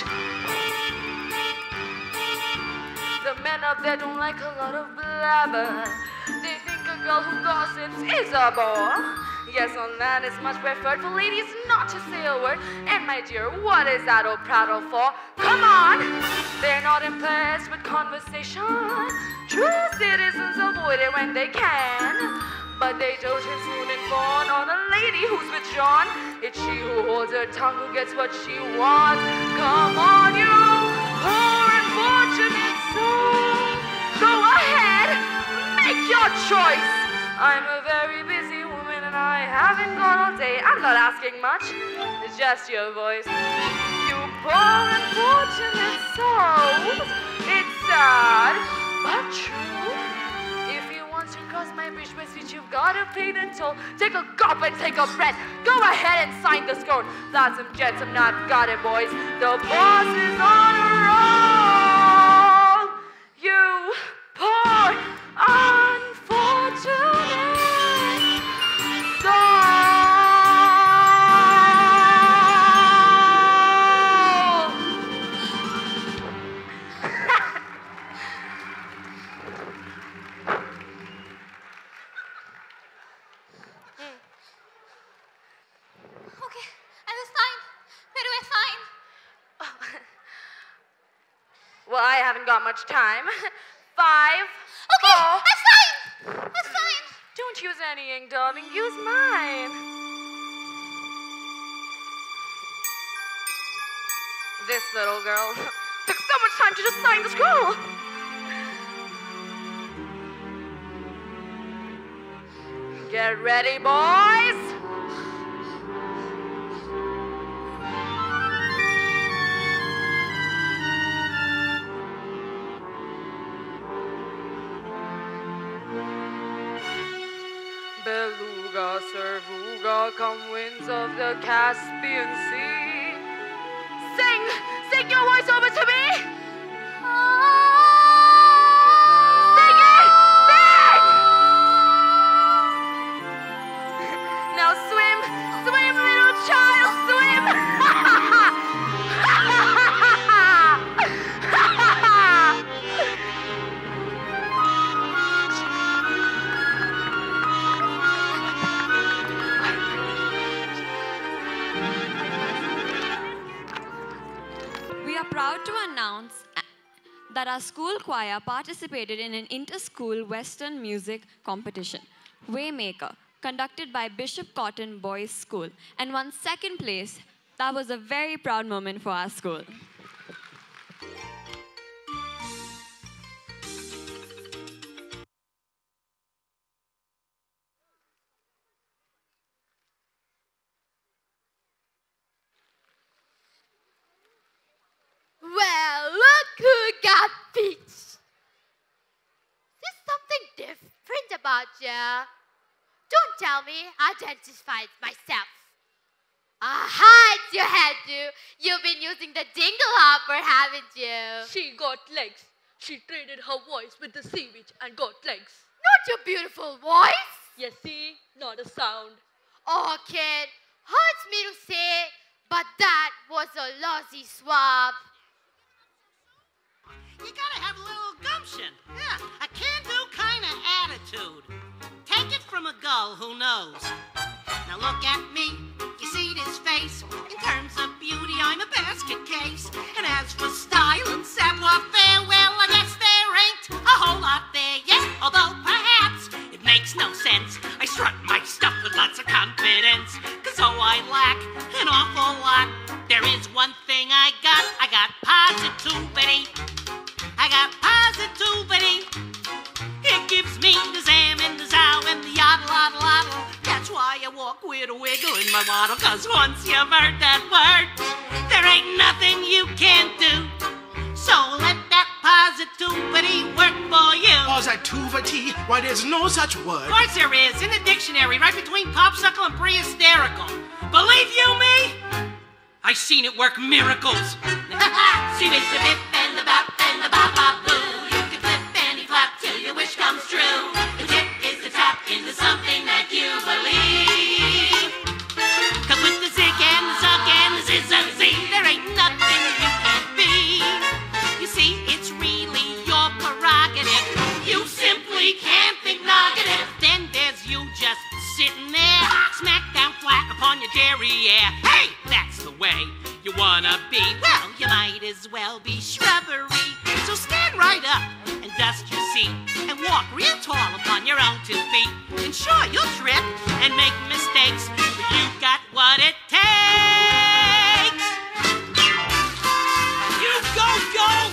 The men up there don't like a lot of blabber. They think a girl who gossips is a bore. Yes, on that is much preferred for ladies not to say a word. And my dear, what is that old prattle for? Come on! They're not impressed with conversation. True citizens avoid it when they can. But they dote and swoon and fawn on a lady who's withdrawn. It's she who holds her tongue who gets what she wants. Come on, you poor unfortunate soul. Go ahead, make your choice. I'm a very busy woman and I haven't got all day. I'm not asking much, it's just your voice. You poor unfortunate souls. It's sad, but true. If you want to cross my bridge with which you've got to pay the toll, take a gulp and take a breath. Go ahead and sign the score. That's some jetsam, not got it, boys. The boss is on a roll. You poor unfortunate soul. Well, I haven't got much time. 5, Okay, 4. that's fine. That's fine. Don't use any ink, darling. Use mine. This little girl took so much time to just sign the scroll. Get ready, boys. Beluga, Cervuga, come winds of the Caspian Sea. Sing your voice over to me. Sing it, sing! Now swim, little child, swim! We are proud to announce that our school choir participated in an inter-school Western music competition, Waymaker, conducted by Bishop Cotton Boys School, and won second place. That was a very proud moment for our school. Well, look who got peach. There's something different about you. Don't tell me, I identified myself. Aha, it's your head, you. You've been using the dingle hopper, haven't you? She got legs. She traded her voice with the sea witch and got legs. Not your beautiful voice. Yes, see? Not a sound. Oh, kid, hurts me to say, but that was a lousy swap. You gotta have a little gumption. Yeah, a can-do kind of attitude. Take it from a gull who knows. Now look at me, you see this face. In terms of beauty, I'm a basket case. And as for style and savoir-faire, well, I guess there ain't a whole lot there, yes. Although perhaps it makes no sense. I strut my stuff with lots of confidence. Cause though I lack an awful lot, there is one thing I got positivity. I got positivity. It gives me the zam and the zow and the yoddle, oddle, oddle. That's why I walk with a wiggle in my waddle. Cause once you've heard that word, there ain't nothing you can't do. So let that positivity work for you. Positivity? Why, there's no such word. Of course there is, in the dictionary, right between popsicle and pre-hysterical. Believe you me? I've seen it work miracles. See with the bip and the bop and the bop bop boo. You can flip and flap till your wish comes true. The tip is the tap into something that you believe. Cause with the zig and the zug and the zizz and the zee, there ain't nothing you can't be. You see, it's really your prerogative. You simply can't think negative. Then there's you just sitting there, smack down flat upon your derriere. Hey, that's the way you wanna be. Well, you might as well be shrubbery. So stand right up and dust your seat and walk real tall upon your own 2 feet. And sure, you'll trip and make mistakes, but you've got what it takes. You go!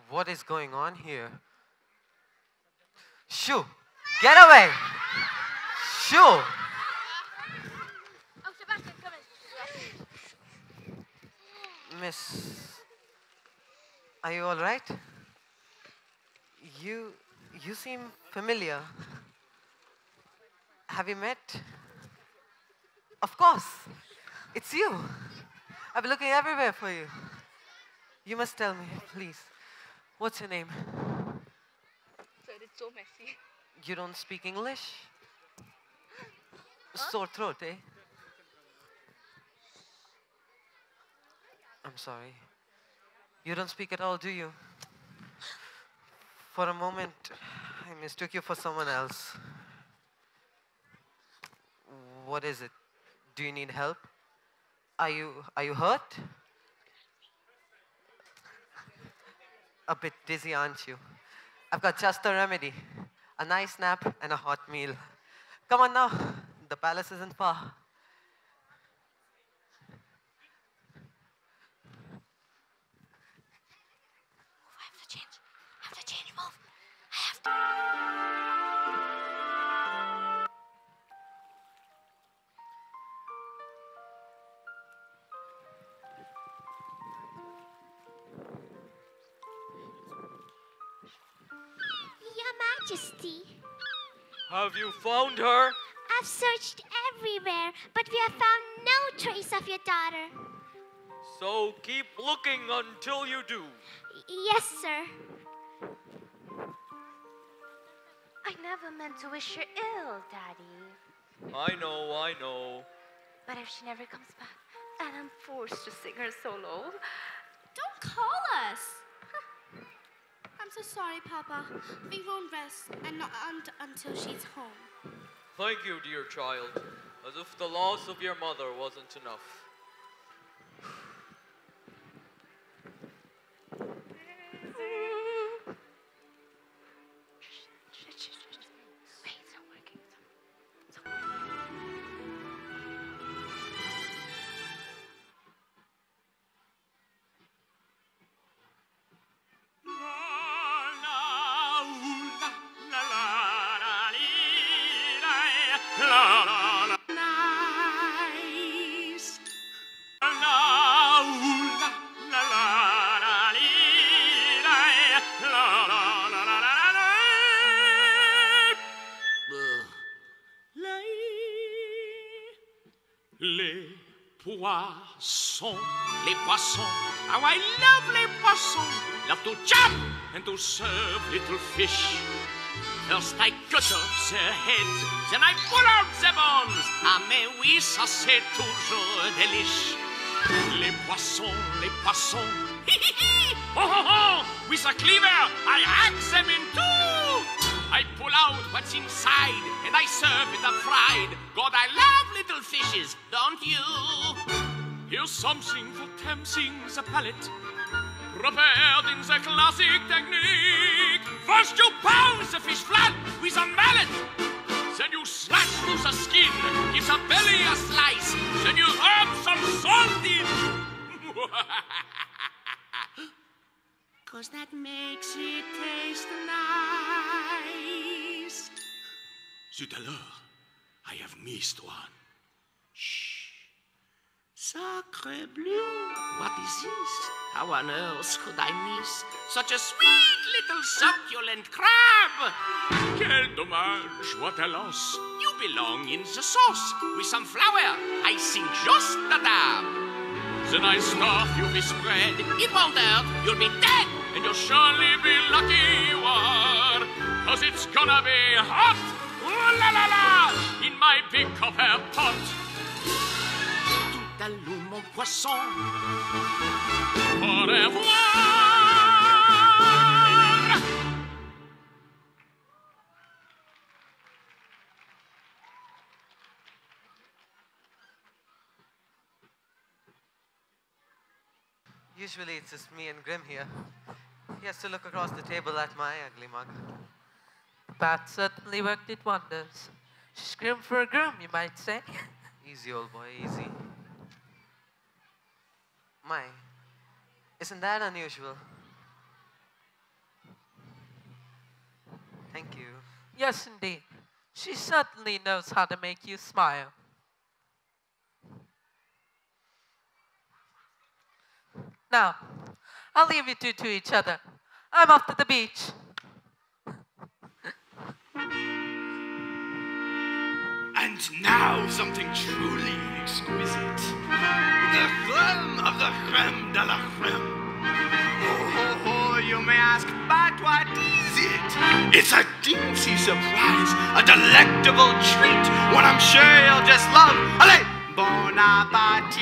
What is going on here? Shoo! Get away! Shoo! Oh, Sebastian, come in. Miss, are you all right? You seem familiar. Have we met? Of course. It's you. I've been looking everywhere for you. You must tell me, please. What's your name? Sir, it's so messy. You don't speak English? Sore throat, eh? I'm sorry. You don't speak at all, do you? For a moment, I mistook you for someone else. What is it? Do you need help? Are you hurt? A bit dizzy, aren't you? I've got just the remedy. A nice nap and a hot meal. Come on now. The palace isn't far. I have to change, move. I have to. Your Majesty, Have you found her? I've searched everywhere, but we have found no trace of your daughter. So keep looking until you do. Yes, sir. I never meant to wish her ill, Daddy. I know. But if she never comes back, and I'm forced to sing her solo, Don't call us. I'm so sorry, Papa. We won't rest and not until she's home. Thank you, dear child. As if the loss of your mother wasn't enough. Wait, it's not working. Nice. Les poissons, how I love les poissons, love to jump and to serve little fish. First I cut off their heads, then I pull out their bones. Ah mais oui, ça c'est toujours délice. Les poissons, hi hi hi, ho ho ho, with a cleaver I hack them in two. I pull out what's inside and I serve it up fried. God, I love little fishes, don't you? Here's something for tempting the palate, prepared in the classic technique. First you pound the fish flat with a mallet, then you slash through the skin, give the belly a slice, then you rub some salt in. 'Cause that makes it taste nice. Zut alors, I have missed one. Shh. Sacre bleu, what is this? How on earth could I miss such a sweet little succulent crab? Quel dommage, what a loss. You belong in the sauce. With some flour, I sing just a dab. Then I stuff you with bread. It won't hurt, you'll be dead. And you'll surely be lucky one. 'Cause it's gonna be hot, ooh la la la, in my big copper pot. Tout à l'eau, mon poisson. Au revoir. Usually it's just me and Grim here. He has to look across the table at my ugly mug. That certainly worked its wonders. Scrim for a grim, you might say. Easy, old boy, easy. My, isn't that unusual? Thank you. Yes, indeed. She certainly knows how to make you smile. Now, I'll leave you two to each other. I'm off to the beach. And now something truly exquisite. The creme of the creme de la creme. Oh, ho, ho, you may ask, but what is it? It's a dingy surprise, a delectable treat, one I'm sure you'll just love. Allez, bon appetit.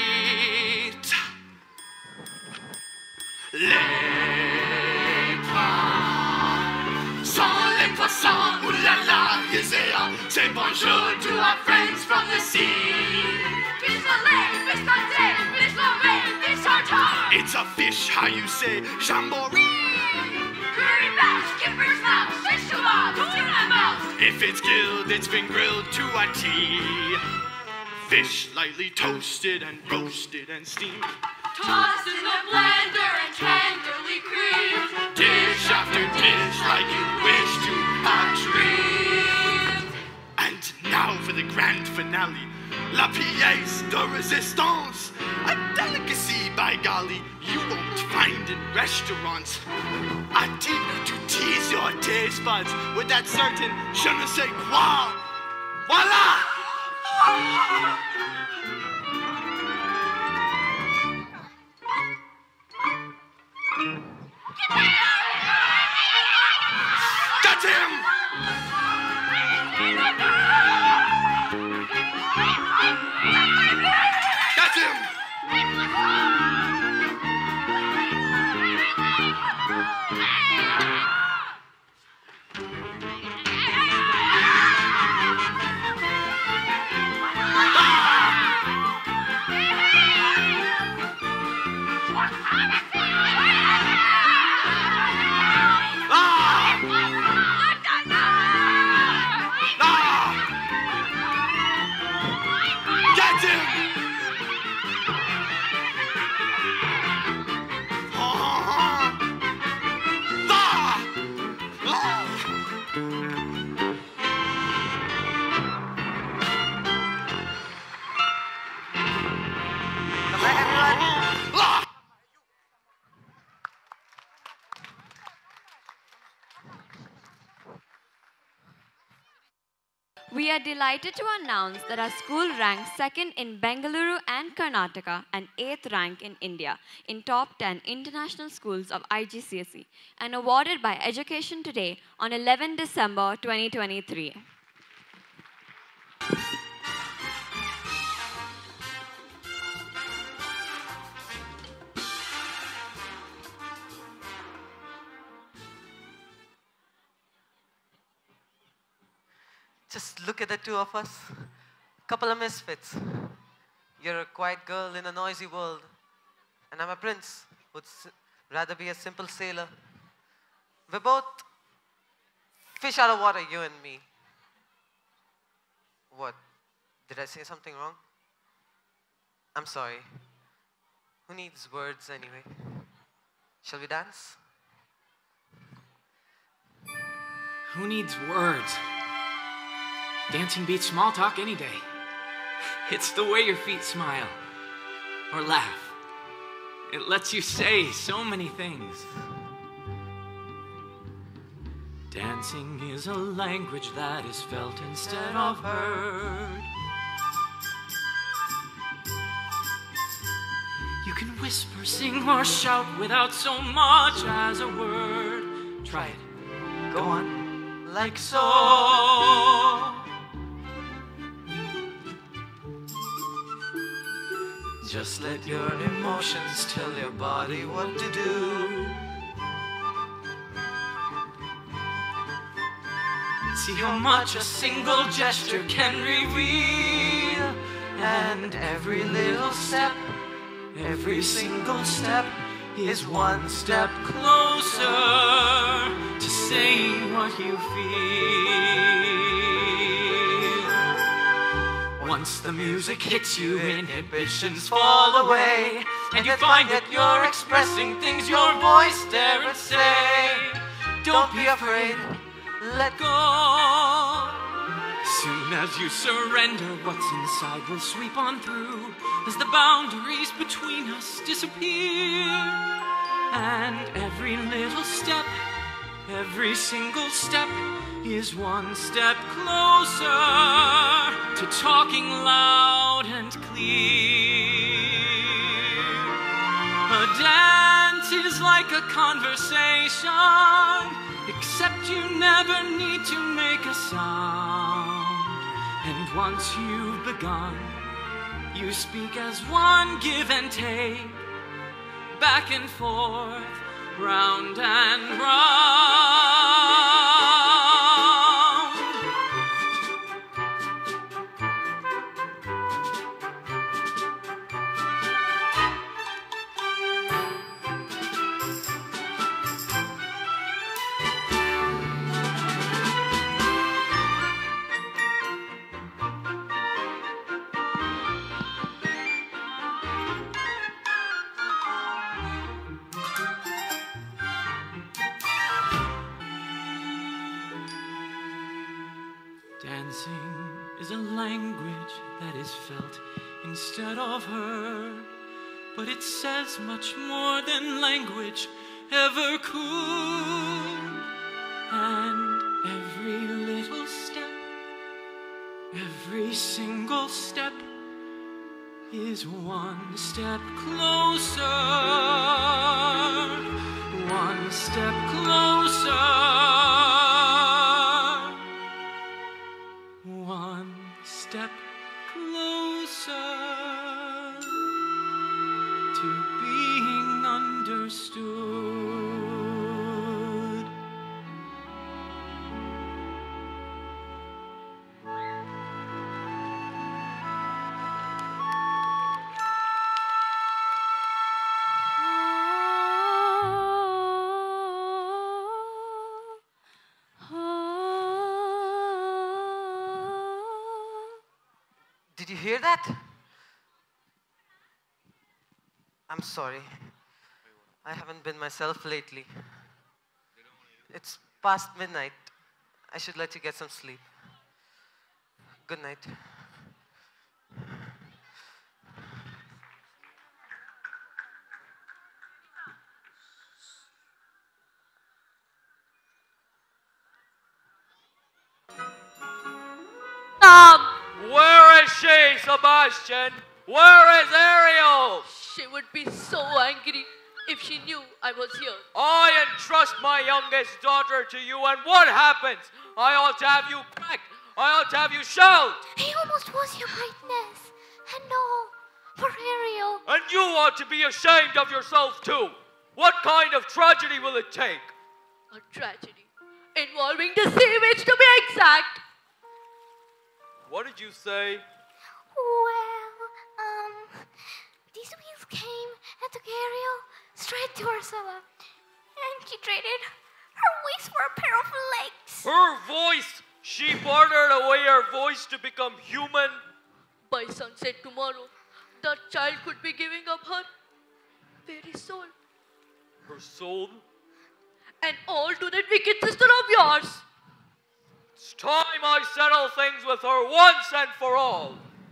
Les poissons, les poissons, ooh la la, is there? Say bonjour to our friends from the sea. Fish fillet, fish pâté, fish lorraine, fish tartare. It's a fish, how you say, jamboree. Curry bass, kipper's mouth, fish kebab, tuna mouth. If it's grilled, it's been grilled to a T. Fish lightly toasted and roasted and steamed. Tossed in the blender and tenderly creamed. Dish after dish like you wish to have dreamed. And now for the grand finale. La pièce de résistance. A delicacy, by golly, you won't find in restaurants. A dinner to tease your taste buds with that certain je ne sais quoi. Voila! Got him! Got him! We are delighted to announce that our school ranked second in Bengaluru and Karnataka and 8th rank in India in top 10 international schools of IGCSE and awarded by Education Today on 11 December 2023. Just look at the two of us. Couple of misfits. You're a quiet girl in a noisy world. And I'm a prince who'd rather be a simple sailor. We're both fish out of water, you and me. What? Did I say something wrong? I'm sorry. Who needs words anyway? Shall we dance? Who needs words? Dancing beats small talk any day. It's the way your feet smile or laugh. It lets you say so many things. Dancing is a language that is felt instead of heard. You can whisper, sing, or shout without so much as a word. Try it. Go on. Like so. Just let your emotions tell your body what to do. See how much a single gesture can reveal. And every little step, every single step is one step closer to saying what you feel. Once the music hits you, inhibitions fall away, and you find that you're expressing things your voice daren't say. Don't be afraid, let go. Soon as you surrender, what's inside will sweep on through as the boundaries between us disappear. And every little step, every single step is one step closer to talking loud and clear. A dance is like a conversation, except you never need to make a sound. And once you've begun, you speak as one, give and take, back and forth, round and round. Dancing is a language that is felt instead of heard, but it says much more than language ever could. And every little step, every single step is one step closer, one step closer. One step closer to being understood. Did you hear that? I'm sorry. I haven't been myself lately. It's past midnight. I should let you get some sleep. Good night. Where is she, Sebastian? Where is Ariel? She would be so angry if she knew I was here. I entrust my youngest daughter to you, and what happens? I ought to have you cracked. I ought to have you shout. He almost was, your brightness. And all for Ariel. And you ought to be ashamed of yourself, too. What kind of tragedy will it take? A tragedy involving the sewage, to be exact. What did you say? Well, these wheels came and took Ariel straight to our cellar. And she traded her voice for a pair of legs. Her voice! She bartered away her voice to become human. By sunset tomorrow, that child could be giving up her very soul. Her soul? And all to that wicked sister of yours. It's time I settle things with her once and for all.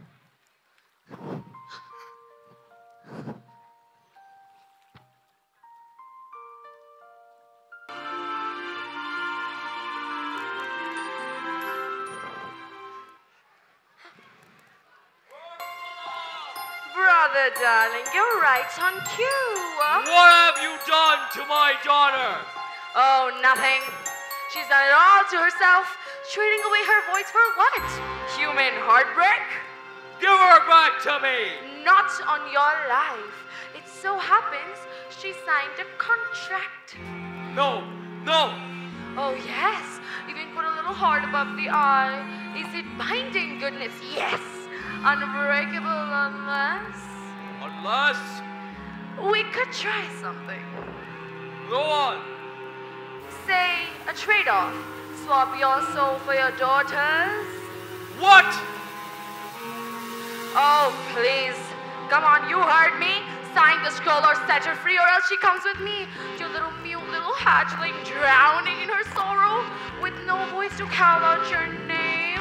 Brother, darling, you're right on cue. What have you done to my daughter? Oh, nothing. She's done it all to herself, trading away her voice for what? Human heartbreak? Give her back to me. Not on your life. It so happens she signed a contract. No, no. Oh, yes. Even put a little heart above the eye. Is it binding? Goodness, yes. Unbreakable unless... Unless? We could try something. Go on. Say a trade-off. Swap your soul for your daughter's. What? Oh, please. Come on, you heard me. sign the scroll or set her free, or else she comes with me. Your little mute little hatchling, drowning in her sorrow, with no voice to call out your name.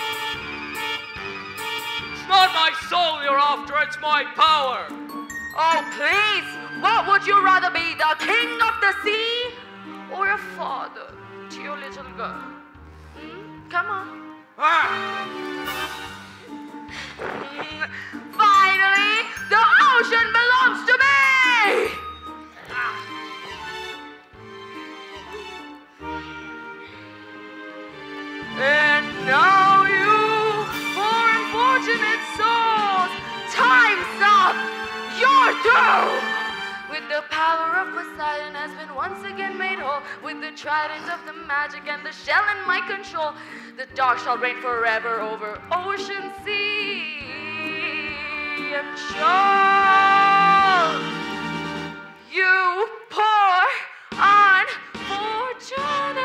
It's not my soul you're after, it's my power. Oh, please, what would you rather be, the king of the sea, or a father to your little girl? Come on. Finally, the ocean belongs to me! And now you poor unfortunate souls, time's up! You're through! With the power of Poseidon has been once again made whole, with the trident of the magic and the shell in my control, the dark shall reign forever over ocean, sea, and shore. You poor unfortunate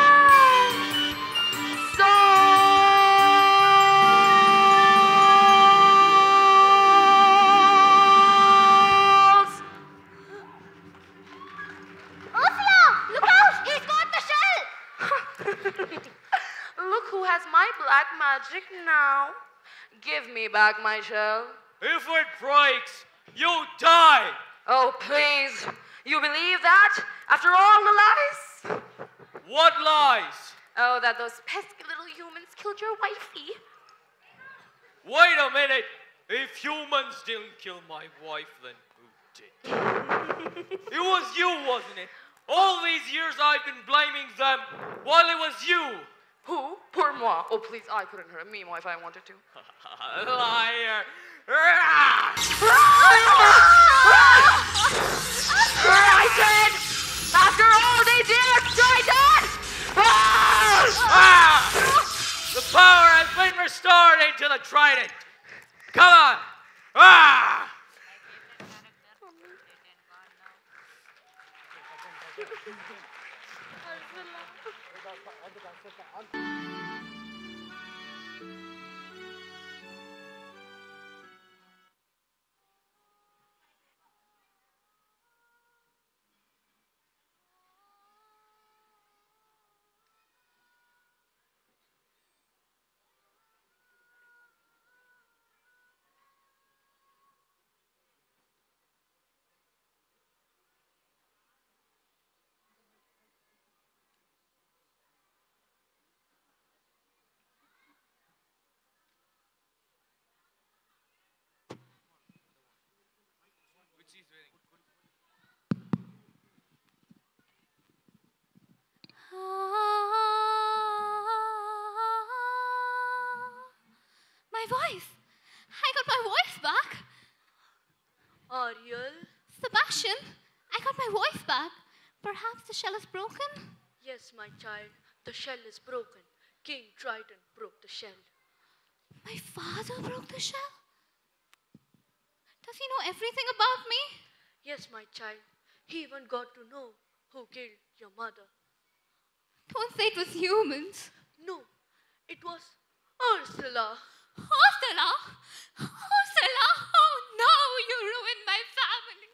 Look who has my black magic now. Give me back my shell. If it breaks, you die. Oh, please. You believe that? After all the lies? What lies? Oh, that those pesky little humans killed your wifey. Wait a minute. If humans didn't kill my wife, then who did? It was you, wasn't it? All these years I've been blaming them, while it was you. Who? Pour moi. Oh, please, I couldn't hurt me if I wanted to. Liar. Triton! After all they did, Triton! The power has been restored into the trident. Come on. My voice! I got my voice back! Ariel? Sebastian, I got my voice back. Perhaps the shell is broken? Yes, my child, the shell is broken. King Triton broke the shell. My father broke the shell? Does he know everything about me? Yes, my child. He even got to know who killed your mother. Don't say it was humans. No, it was Ursula. Ursula? Ursula? Oh no, you ruined my family.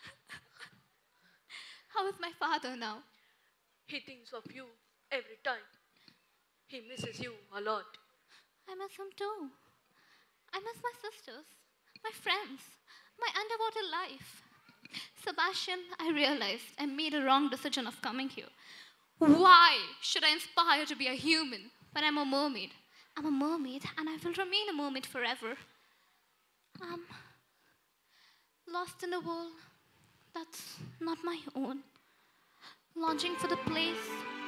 How is my father now? He thinks of you every time. He misses you a lot. I miss him too. I miss my sisters, my friends, my underwater life. Sebastian, I realized I made a wrong decision of coming here. Why should I aspire to be a human when I'm a mermaid? I'm a mermaid and I will remain a mermaid forever. I'm lost in a world that's not my own. Longing for the place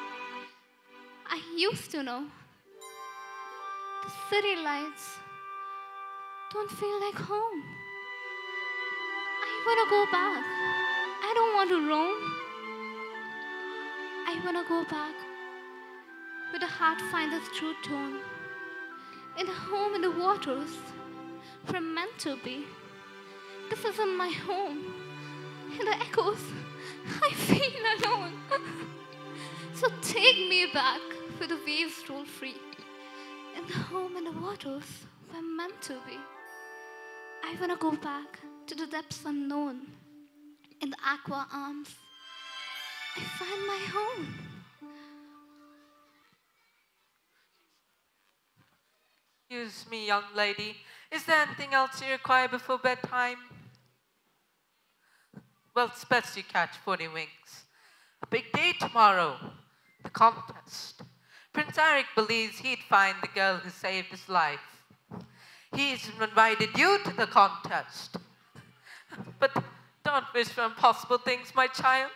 I used to know. The city lights don't feel like home. I want to go back. I don't want to roam. I want to go back where the heart finds its true tone. In a home in the waters, where I'm meant to be. This isn't my home. In the echoes, I feel alone. So take me back where the waves roll free. In the home in the waters, where I'm meant to be. I want to go back to the depths unknown. In the aqua arms, I find my home. Excuse me, young lady. Is there anything else you require before bedtime? Well, it's best you catch 40 wings. A big day tomorrow. The contest. Prince Eric believes he'd find the girl who saved his life. He's invited you to the contest. But don't wish for impossible things, my child.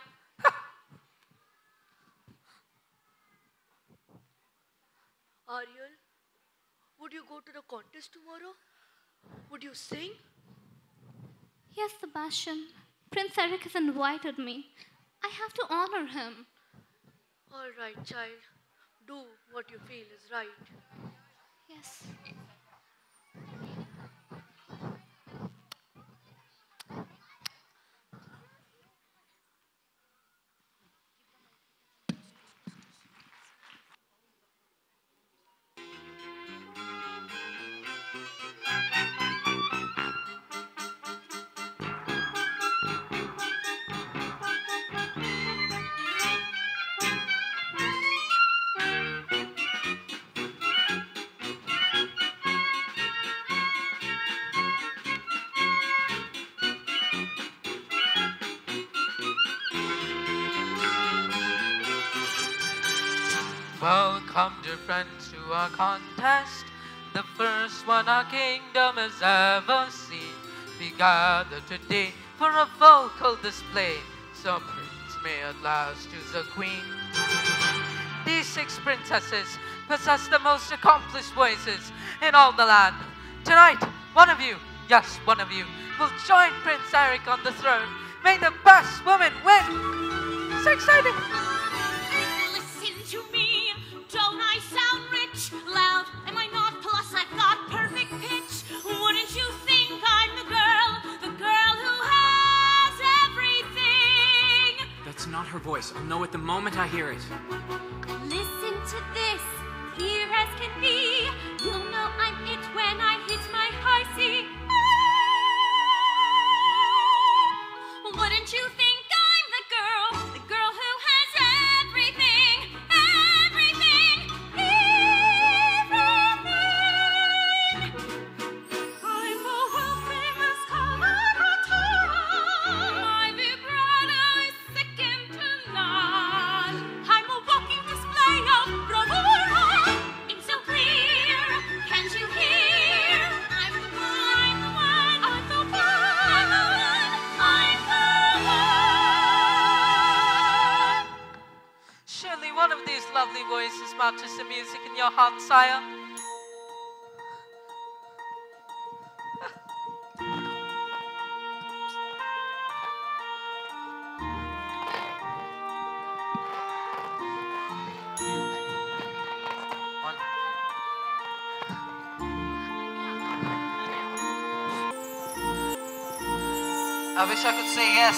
Ariel, would you go to the contest tomorrow? Would you sing? Yes, Sebastian. Prince Eric has invited me. I have to honor him. All right, child. Do what you feel is right. Yes. Welcome, dear friends, to our contest, the first one our kingdom has ever seen. We gather today for a vocal display, so prince may at last choose a queen. These 6 princesses possess the most accomplished voices in all the land. Tonight, one of you, yes, one of you, will join Prince Eric on the throne. May the best woman win. So excited! Listen to me, don't I sound rich? Loud, am I not? Plus I've got perfect pitch. Wouldn't you think I'm the girl who has everything? That's not her voice. I'll know it the moment I hear it. Listen to this, clear as can be. You'll know I'm it when I hit my high C. Wouldn't you think I'm the girl who has everything, everything, everything? I'm a world-famous Koramangala. My vibrato is second to none. I'm a walking display of bravura. It's so clear, can't you hear? I'm the one, I'm the one, I'm the one, I'm the one. Surely one of these lovely voices matches the music in your heart, sire. One. I wish I could say yes,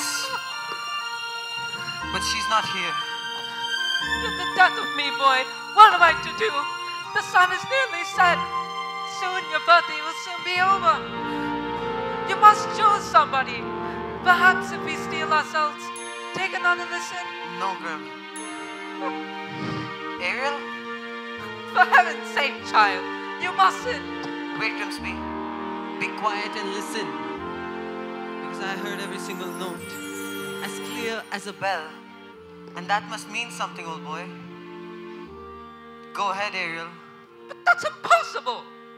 but she's not here. You're the death of me, boy. What am I to do? The sun is nearly set. Soon your birthday will soon be over. You must choose somebody. Perhaps if we steal ourselves, take another listen. No, Grim. Ariel? For heaven's sake, child, you mustn't. Wait, Grimsby. Be quiet and listen. Because I heard every single note, as clear as a bell. And that must mean something, old boy. Go ahead, Ariel. But that's impossible.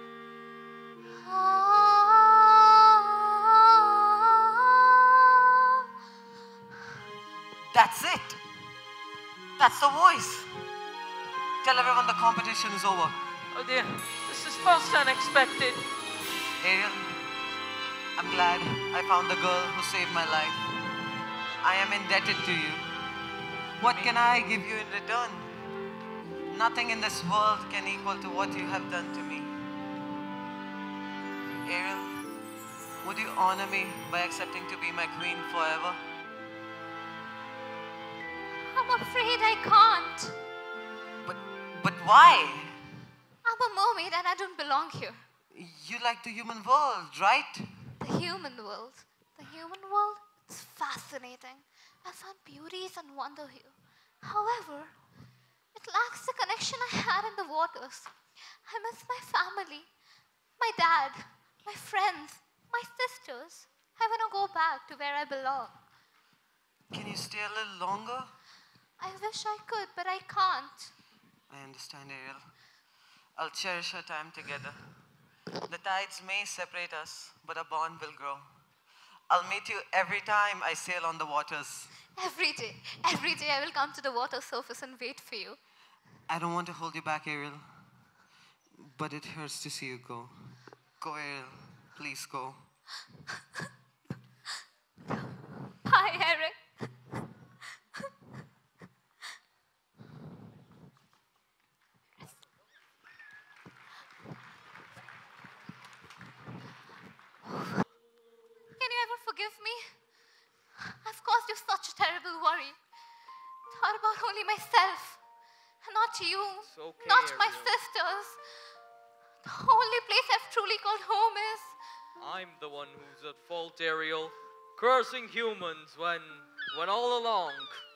That's it. That's the voice. Tell everyone the competition is over. Oh dear, this is most unexpected. Ariel, I'm glad I found the girl who saved my life. I am indebted to you. What can I give you in return? Nothing in this world can equal to what you have done to me. Ariel, would you honor me by accepting to be my queen forever? I'm afraid I can't. But why? I'm a mermaid and I don't belong here. You like the human world, right? human world. The human world is fascinating. I found beauties and wonder here. However, it lacks the connection I had in the waters. I miss my family, my dad, my friends, my sisters. I want to go back to where I belong. Can you stay a little longer? I wish I could, but I can't. I understand, Ariel. I'll cherish our time together. The tides may separate us, but our bond will grow. I'll meet you every time I sail on the waters. Every day I will come to the water surface and wait for you. I don't want to hold you back, Ariel, but it hurts to see you go. Go, Ariel. Please go. Bye, Eric. Can you ever forgive me? I've caused you such a terrible worry. Thought about only myself, not you, okay, not my Ariel. sisters. The only place I've truly called home is. I'm the one who's at fault, Ariel. Cursing humans when all along.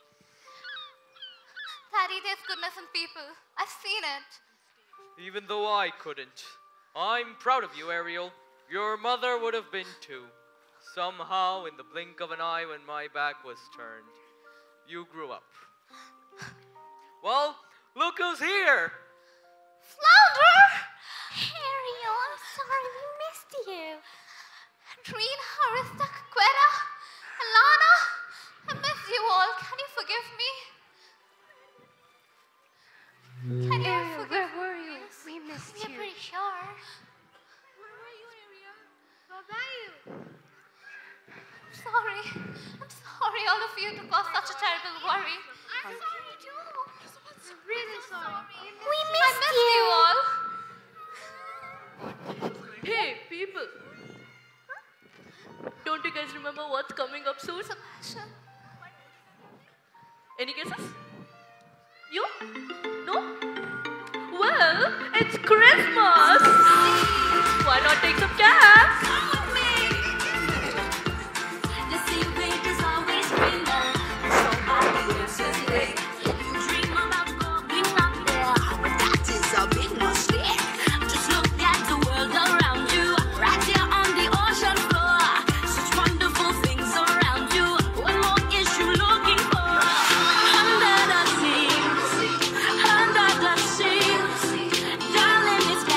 Daddy, there's goodness in people. I've seen it. Even though I couldn't. I'm proud of you, Ariel. Your mother would have been too. Somehow, in the blink of an eye when my back was turned, you grew up. Well, look who's here! Flounder! Ariel, I'm sorry we missed you. Andreen, Arista, Quetta, Alana, I missed you all. Can you forgive me? Can you forgive where were you? me? We missed We're you. pretty sure. Where were you, Ariel? Where were you? I'm sorry all of you to cause such a terrible worry. I'm sorry too. I'm really sorry. We missed you all. Hey, people! Don't you guys remember what's coming up soon? Sebastian. Any guesses? You? No? Well, it's Christmas! Why not take some cabs? Darling, it's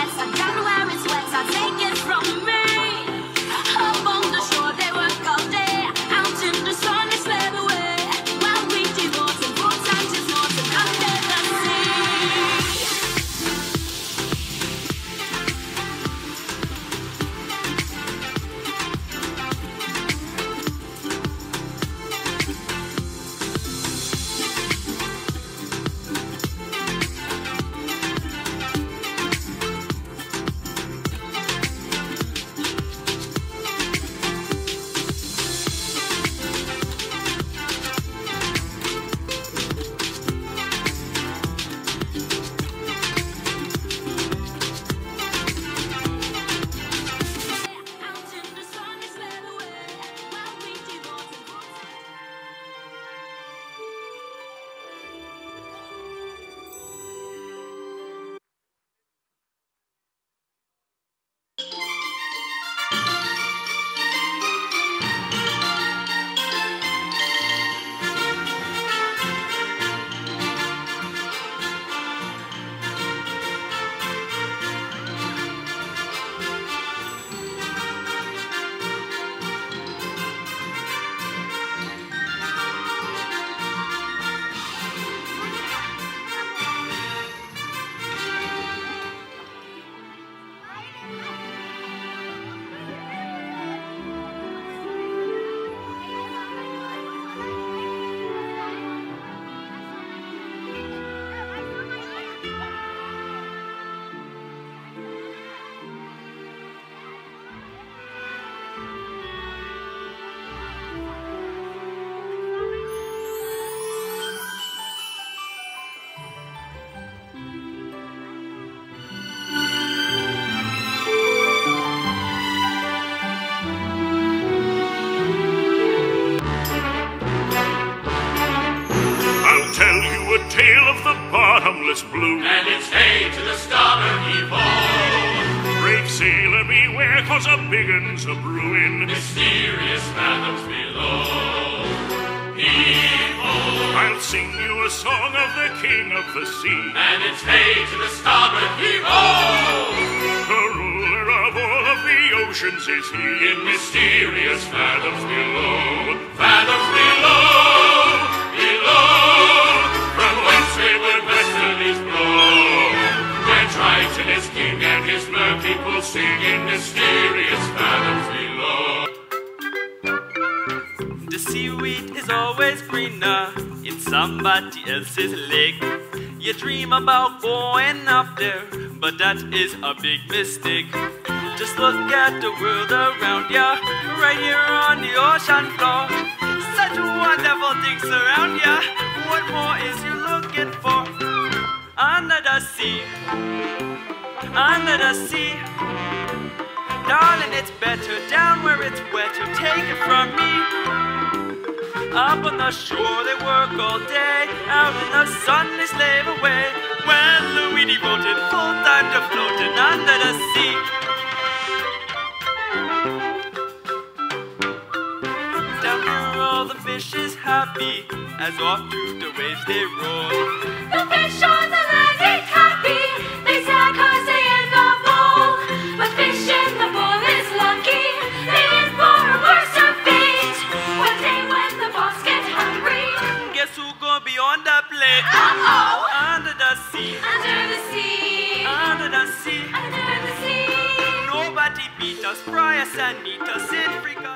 bottomless blue. And it's hay to the starboard heave-ho. Brave sailor, beware, 'cause a big un's a brewing. Mysterious fathoms below. Heave-ho. I'll sing you a song of the king of the sea. And it's hay to the starboard heave-ho. The ruler of all of the oceans is he. In mysterious fathoms below. Fathoms below. Below. From whence wayward westerlies blow. Where Triton is king and his mer people sing in mysterious fathoms below. The seaweed is always greener in somebody else's lake. You dream about going up there, but that is a big mistake. Just look at the world around ya, right here on the ocean floor. Such wonderful things around ya. What more is you looking for? Under the sea, under the sea. Darling, it's better down where it's wetter. Take it from me. Up on the shore they work all day. Out in the sun they slave away. Well, we devoted full time to floating under the sea. Down here all the fish is happy as off through the waves they roll. The fish on the land ain't happy. They sad 'cause they in the bowl. But fish in the bowl is lucky. They in for a worse fate. One day when the boss get hungry, guess who gonna be on the plate? Uh-oh. Under the sea. Under the sea. Under the sea. Under the sea. Nobody beat us, fry us and meet us in Africa.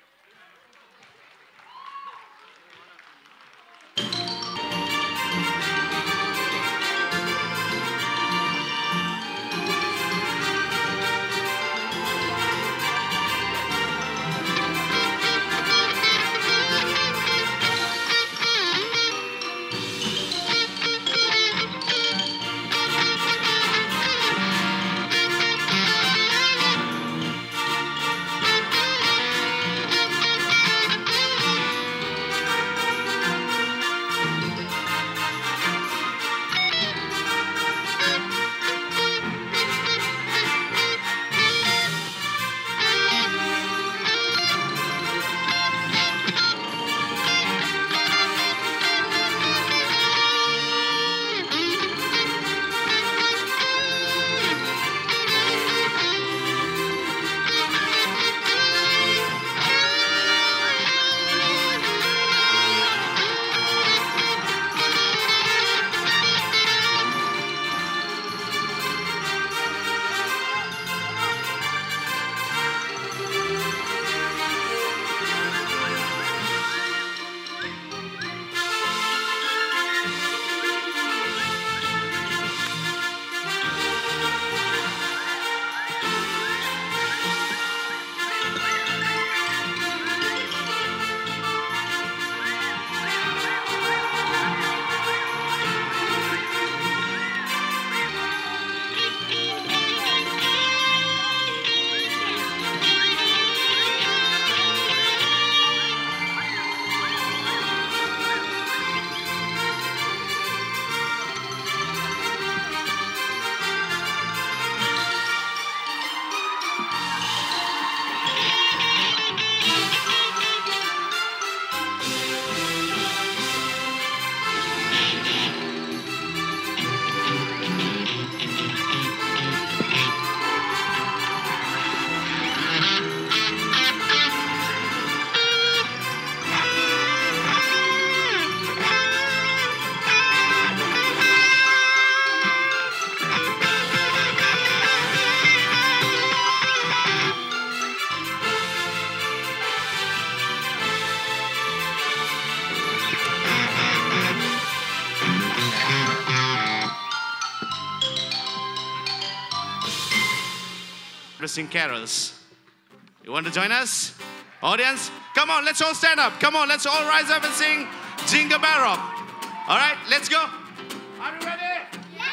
Sing carols. You want to join us? Audience, come on, let's all stand up. Come on, let's all rise up and sing Jingle Bell Rock. All right, let's go. Are you ready? Yes!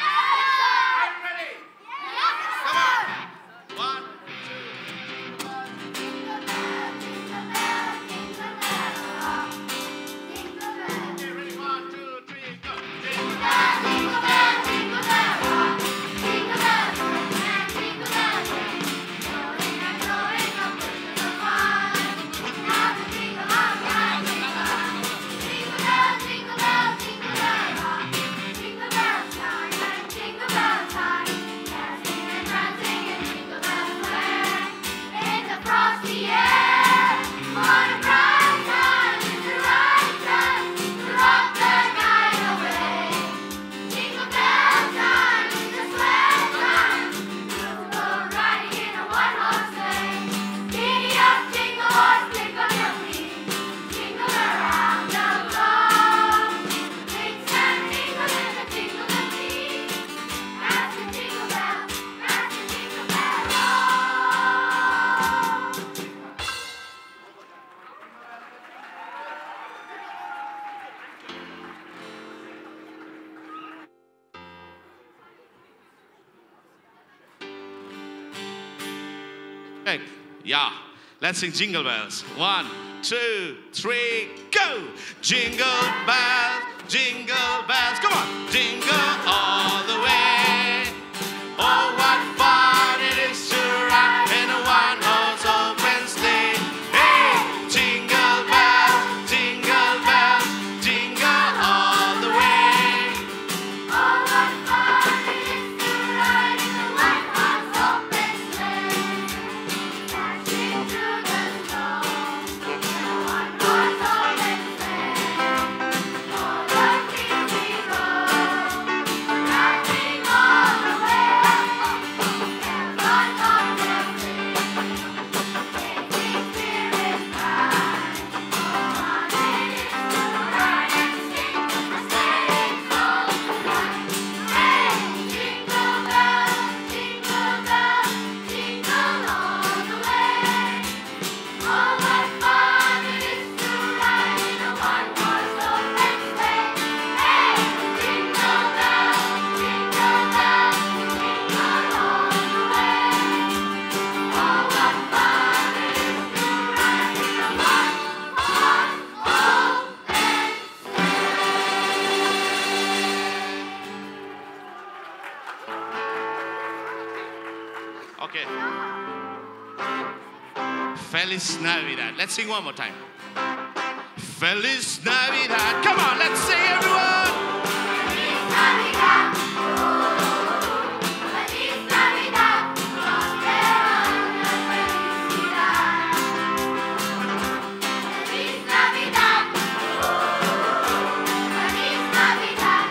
Are you ready? Yes! Come on. 1, 2. Okay, ready? 1, 2, 3, go. Jingle bell, jingle Hey, yeah. Let's sing Jingle Bells. 1, 2, 3, go! Jingle bells, jingle bells. Come on. Jingle all the way. Oh, what fun it is to ride in a one-horse open sleigh. Hey, jingle bells, jingle all the way. Oh, what fun it is to ride in a one-horse open sleigh. Dashing through the snow in a one-horse open sleigh. Oh, look, here we go, riding all the way. Bells on top their rings, racing spirits bright. Oh, fun it is to ride and sing a sleighing song tonight. Hey, jingle bells, jingle all the way. Oh, what fun it is to ride in a one-horse open sleigh. Hey, jingle bells, jingle all the way. Oh, what fun it is to ride in a one-horse open Okay. Feliz Navidad. Let's sing one more time. Feliz Navidad. Come on, let's sing everyone. Feliz Navidad, Feliz Navidad, prospero año de felicidad. Feliz Navidad, Feliz Navidad,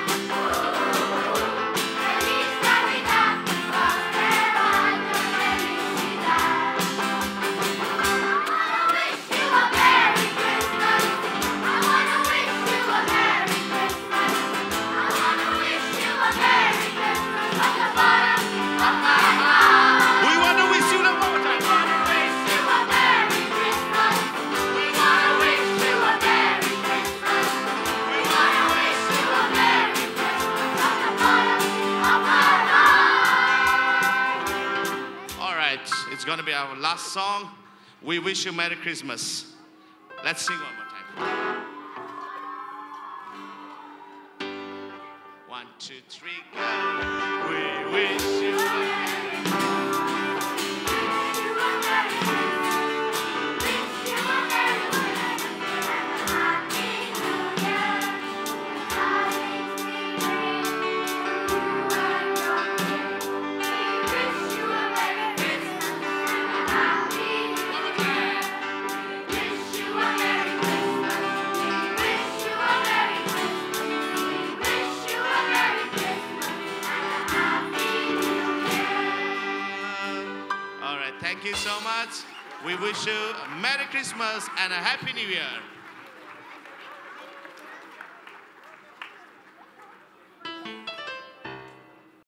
Feliz Navidad, prospero año de felicidad. I wanna wish you a Merry Christmas. I wanna wish you a Merry Christmas. I wanna wish you a Merry Christmas from the bottom of my heart. We want to wish you one more time. We wanna wish you a Merry Christmas. We wanna wish you a Merry Christmas. We wanna wish you a Merry Christmas from the bottom of our heart. All right, it's going to be our last song. We wish you Merry Christmas. Let's sing one more time. 1, 2, 3, go. We wish you All right, thank you so much. We wish you a Merry Christmas and a Happy New Year.